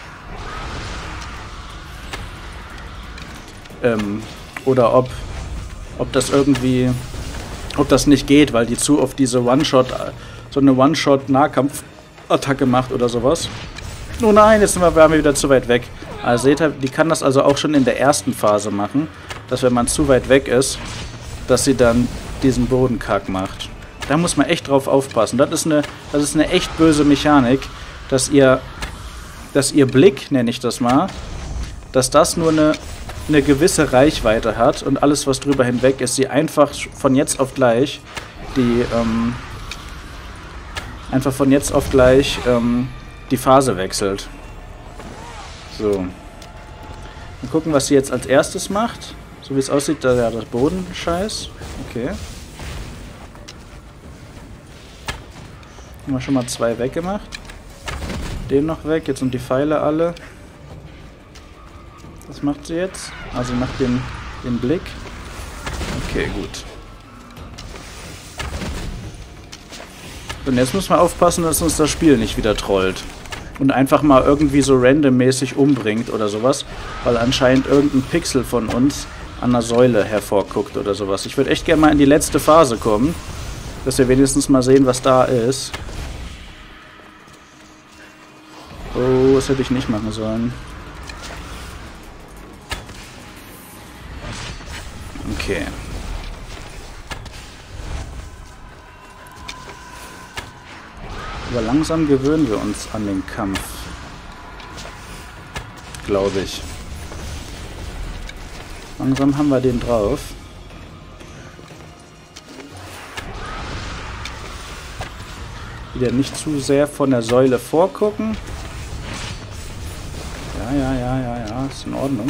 Oder ob das irgendwie, ob das nicht geht, weil die zu oft diese so eine One-Shot-Nahkampf-Attacke macht oder sowas. Oh nein, jetzt waren wir wieder zu weit weg. Also seht ihr, die kann das also auch schon in der ersten Phase machen, dass wenn man zu weit weg ist, dass sie dann diesen Bodenkack macht. Da muss man echt drauf aufpassen. Das ist eine echt böse Mechanik, dass ihr Blick, nenne ich das mal, dass das nur eine eine gewisse Reichweite hat und alles, was drüber hinweg ist, sie einfach von jetzt auf gleich die die Phase wechselt. So. Mal gucken, was sie jetzt als erstes macht. So wie es aussieht, da ja das Bodenscheiß. Okay. Haben wir schon mal 2 weggemacht. Den noch weg. Jetzt sind die Pfeile alle. Was macht sie jetzt? Also macht den Blick. Okay, gut. Und jetzt müssen wir aufpassen, dass uns das Spiel nicht wieder trollt. Und einfach mal irgendwie so randommäßig umbringt oder sowas. Weil anscheinend irgendein Pixel von uns an der Säule hervorguckt oder sowas. Ich würde echt gerne mal in die letzte Phase kommen. Dass wir wenigstens mal sehen, was da ist. Oh, das hätte ich nicht machen sollen. Okay. Aber langsam gewöhnen wir uns an den Kampf. Glaube ich. Langsam haben wir den drauf. Wieder nicht zu sehr von der Säule vorgucken. Ja, ist in Ordnung.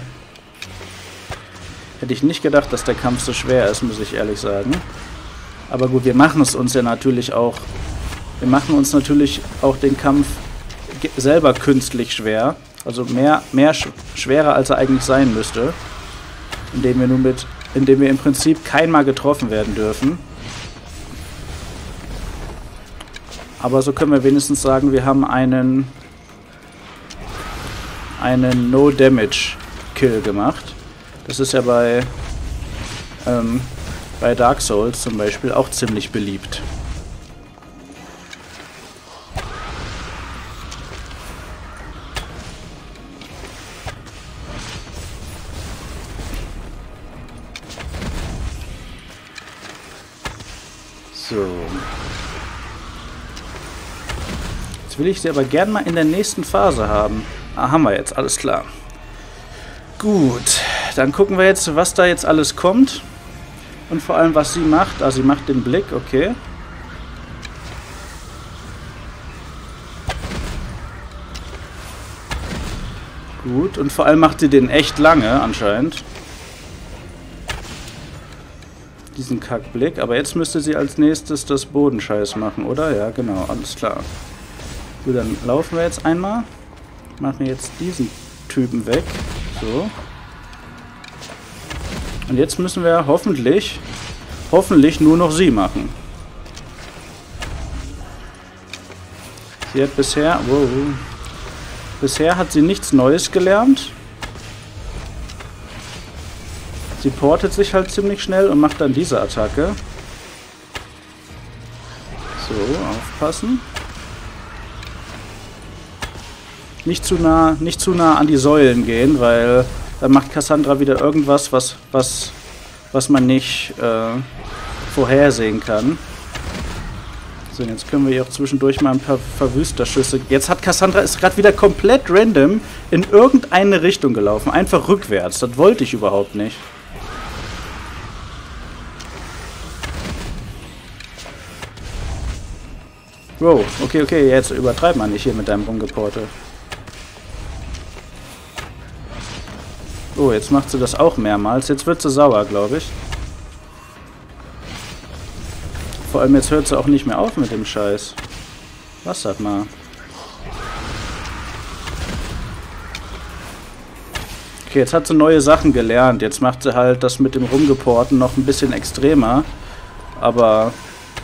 Hätte ich nicht gedacht, dass der Kampf so schwer ist, muss ich ehrlich sagen. Aber gut, wir machen es uns ja natürlich auch. Wir machen uns natürlich auch den Kampf selber künstlich schwer. Also mehr schwerer, als er eigentlich sein müsste. Indem wir im Prinzip keinmal getroffen werden dürfen. Aber so können wir wenigstens sagen, wir haben einen No-Damage-Kill gemacht. Das ist ja bei Dark Souls zum Beispiel auch ziemlich beliebt. So. Jetzt will ich sie aber gern mal in der nächsten Phase haben. Ah, haben wir jetzt, alles klar. Gut, dann gucken wir jetzt, was da jetzt alles kommt. Und vor allem, was sie macht. Ah, sie macht den Blick, okay. Gut, und vor allem macht sie den echt lange, anscheinend. Diesen Kackblick. Aber jetzt müsste sie als nächstes das Bodenscheiß machen, oder? Ja, genau, alles klar. Gut, dann laufen wir jetzt einmal. Machen jetzt diesen Typen weg. So. Und jetzt müssen wir hoffentlich nur noch sie machen. Sie hat bisher hat sie nichts Neues gelernt. Sie portet sich halt ziemlich schnell und macht dann diese Attacke. So, aufpassen. Nicht zu nah an die Säulen gehen, weil dann macht Cassandra wieder irgendwas, was man nicht vorhersehen kann. So, jetzt können wir ihr auch zwischendurch mal ein paar Verwüsterschüsse. Jetzt hat Cassandra ist gerade wieder komplett random in irgendeine Richtung gelaufen. Einfach rückwärts. Das wollte ich überhaupt nicht. Wow, okay, jetzt übertreib mal nicht hier mit deinem Rumgeporte. Oh, jetzt macht sie das auch mehrmals. Jetzt wird sie sauer, glaube ich. Vor allem jetzt hört sie auch nicht mehr auf mit dem Scheiß. Was sag mal. Okay, jetzt hat sie neue Sachen gelernt. Jetzt macht sie halt das mit dem Rumgeporten noch ein bisschen extremer. Aber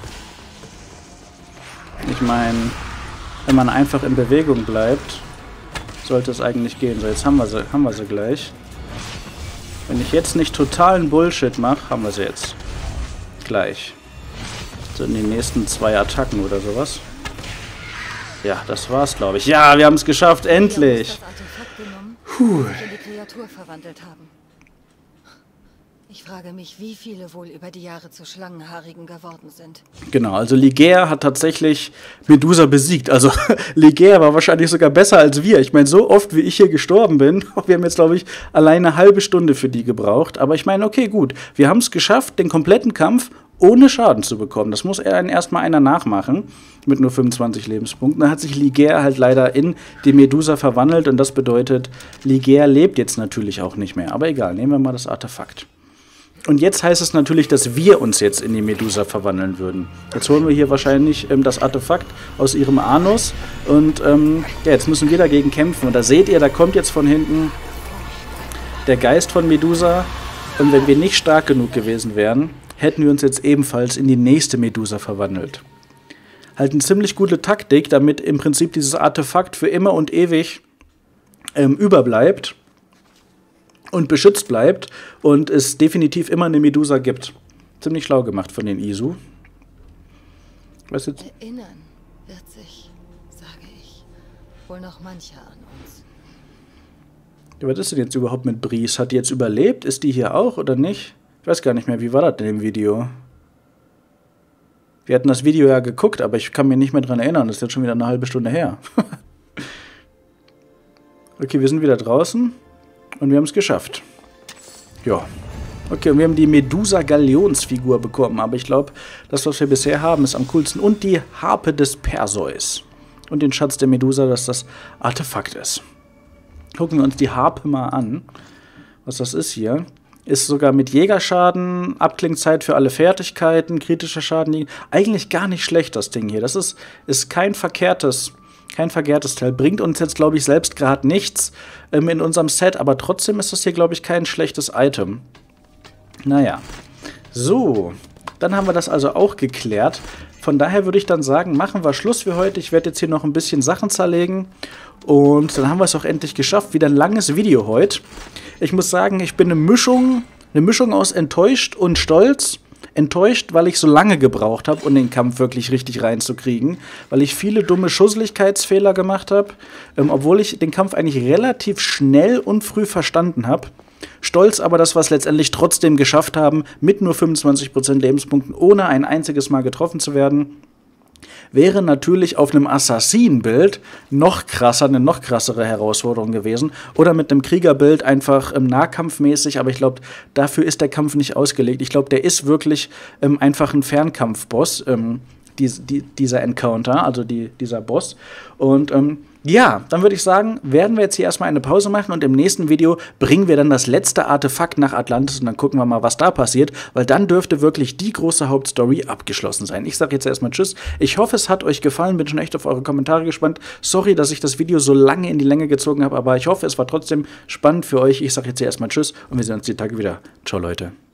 ich meine, wenn man einfach in Bewegung bleibt, sollte es eigentlich gehen. So, jetzt haben wir sie gleich. Wenn ich jetzt nicht totalen Bullshit mache, haben wir sie jetzt. Gleich. So in den nächsten 2 Attacken oder sowas. Ja, das war's, glaube ich. Ja, wir haben es geschafft, endlich! Das Artefakt genommen, das wir in die Kreatur verwandelt haben. Ich frage mich, wie viele wohl über die Jahre zu Schlangenhaarigen geworden sind. Genau, also Ligeia hat tatsächlich Medusa besiegt. Also Ligeia war wahrscheinlich sogar besser als wir. Ich meine, so oft wie ich hier gestorben bin, wir haben jetzt, glaube ich, alleine eine halbe Stunde für die gebraucht. Aber ich meine, okay, gut, wir haben es geschafft, den kompletten Kampf ohne Schaden zu bekommen. Das muss erstmal einer nachmachen, mit nur 25 Lebenspunkten. Dann hat sich Ligeia halt leider in die Medusa verwandelt und das bedeutet, Ligeia lebt jetzt natürlich auch nicht mehr. Aber egal, nehmen wir mal das Artefakt. Und jetzt heißt es natürlich, dass wir uns jetzt in die Medusa verwandeln würden. Jetzt holen wir hier wahrscheinlich das Artefakt aus ihrem Anus. Und ja, jetzt müssen wir dagegen kämpfen. Und da seht ihr, da kommt jetzt von hinten der Geist von Medusa. Und wenn wir nicht stark genug gewesen wären, hätten wir uns jetzt ebenfalls in die nächste Medusa verwandelt. Halt eine ziemlich gute Taktik, damit im Prinzip dieses Artefakt für immer und ewig überbleibt. Und beschützt bleibt und es definitiv immer eine Medusa gibt. Ziemlich schlau gemacht von den Isu. Was jetzt? Erinnern wird sich, sage ich, wohl noch mancher an uns. Ja, was ist denn jetzt überhaupt mit Brice? Hat die jetzt überlebt? Ist die hier auch oder nicht? Ich weiß gar nicht mehr, wie war das in dem Video? Wir hatten das Video ja geguckt, aber ich kann mich nicht mehr dran erinnern. Das ist jetzt schon wieder eine halbe Stunde her. Okay, wir sind wieder draußen. Und wir haben es geschafft. Ja. Okay, und wir haben die Medusa-Galionsfigur bekommen. Aber ich glaube, das, was wir bisher haben, ist am coolsten. Und die Harpe des Perseus. Und den Schatz der Medusa, dass das Artefakt ist. Gucken wir uns die Harpe mal an. Was das ist hier. Ist sogar mit Jägerschaden, Abklingzeit für alle Fertigkeiten, kritischer Schaden. Eigentlich gar nicht schlecht, das Ding hier. Das ist kein verkehrtes Teil. Bringt uns jetzt, glaube ich, selbst gerade nichts in unserem Set, aber trotzdem ist das hier, glaube ich, kein schlechtes Item. Naja. So, dann haben wir das also auch geklärt. Von daher würde ich dann sagen, machen wir Schluss für heute. Ich werde jetzt hier noch ein bisschen Sachen zerlegen. Und dann haben wir es auch endlich geschafft. Wieder ein langes Video heute. Ich muss sagen, ich bin eine Mischung aus enttäuscht und stolz. Enttäuscht, weil ich so lange gebraucht habe, um den Kampf wirklich richtig reinzukriegen. Weil ich viele dumme Schusseligkeitsfehler gemacht habe. Obwohl ich den Kampf eigentlich relativ schnell und früh verstanden habe. Stolz aber, dass wir es letztendlich trotzdem geschafft haben, mit nur 25% Lebenspunkten, ohne ein einziges Mal getroffen zu werden. Wäre natürlich auf einem Assassin-Bild eine noch krassere Herausforderung gewesen. Oder mit einem Kriegerbild einfach nahkampfmäßig. Aber ich glaube, dafür ist der Kampf nicht ausgelegt. Ich glaube, der ist wirklich einfach ein Fernkampfboss, dieser Encounter, also dieser Boss. Und ja, dann würde ich sagen, werden wir jetzt hier erstmal eine Pause machen und im nächsten Video bringen wir dann das letzte Artefakt nach Atlantis und dann gucken wir mal, was da passiert, weil dann dürfte wirklich die große Hauptstory abgeschlossen sein. Ich sage jetzt erstmal Tschüss. Ich hoffe, es hat euch gefallen, bin schon echt auf eure Kommentare gespannt. Sorry, dass ich das Video so lange in die Länge gezogen habe, aber ich hoffe, es war trotzdem spannend für euch. Ich sage jetzt hier erstmal Tschüss und wir sehen uns die Tage wieder. Ciao, Leute.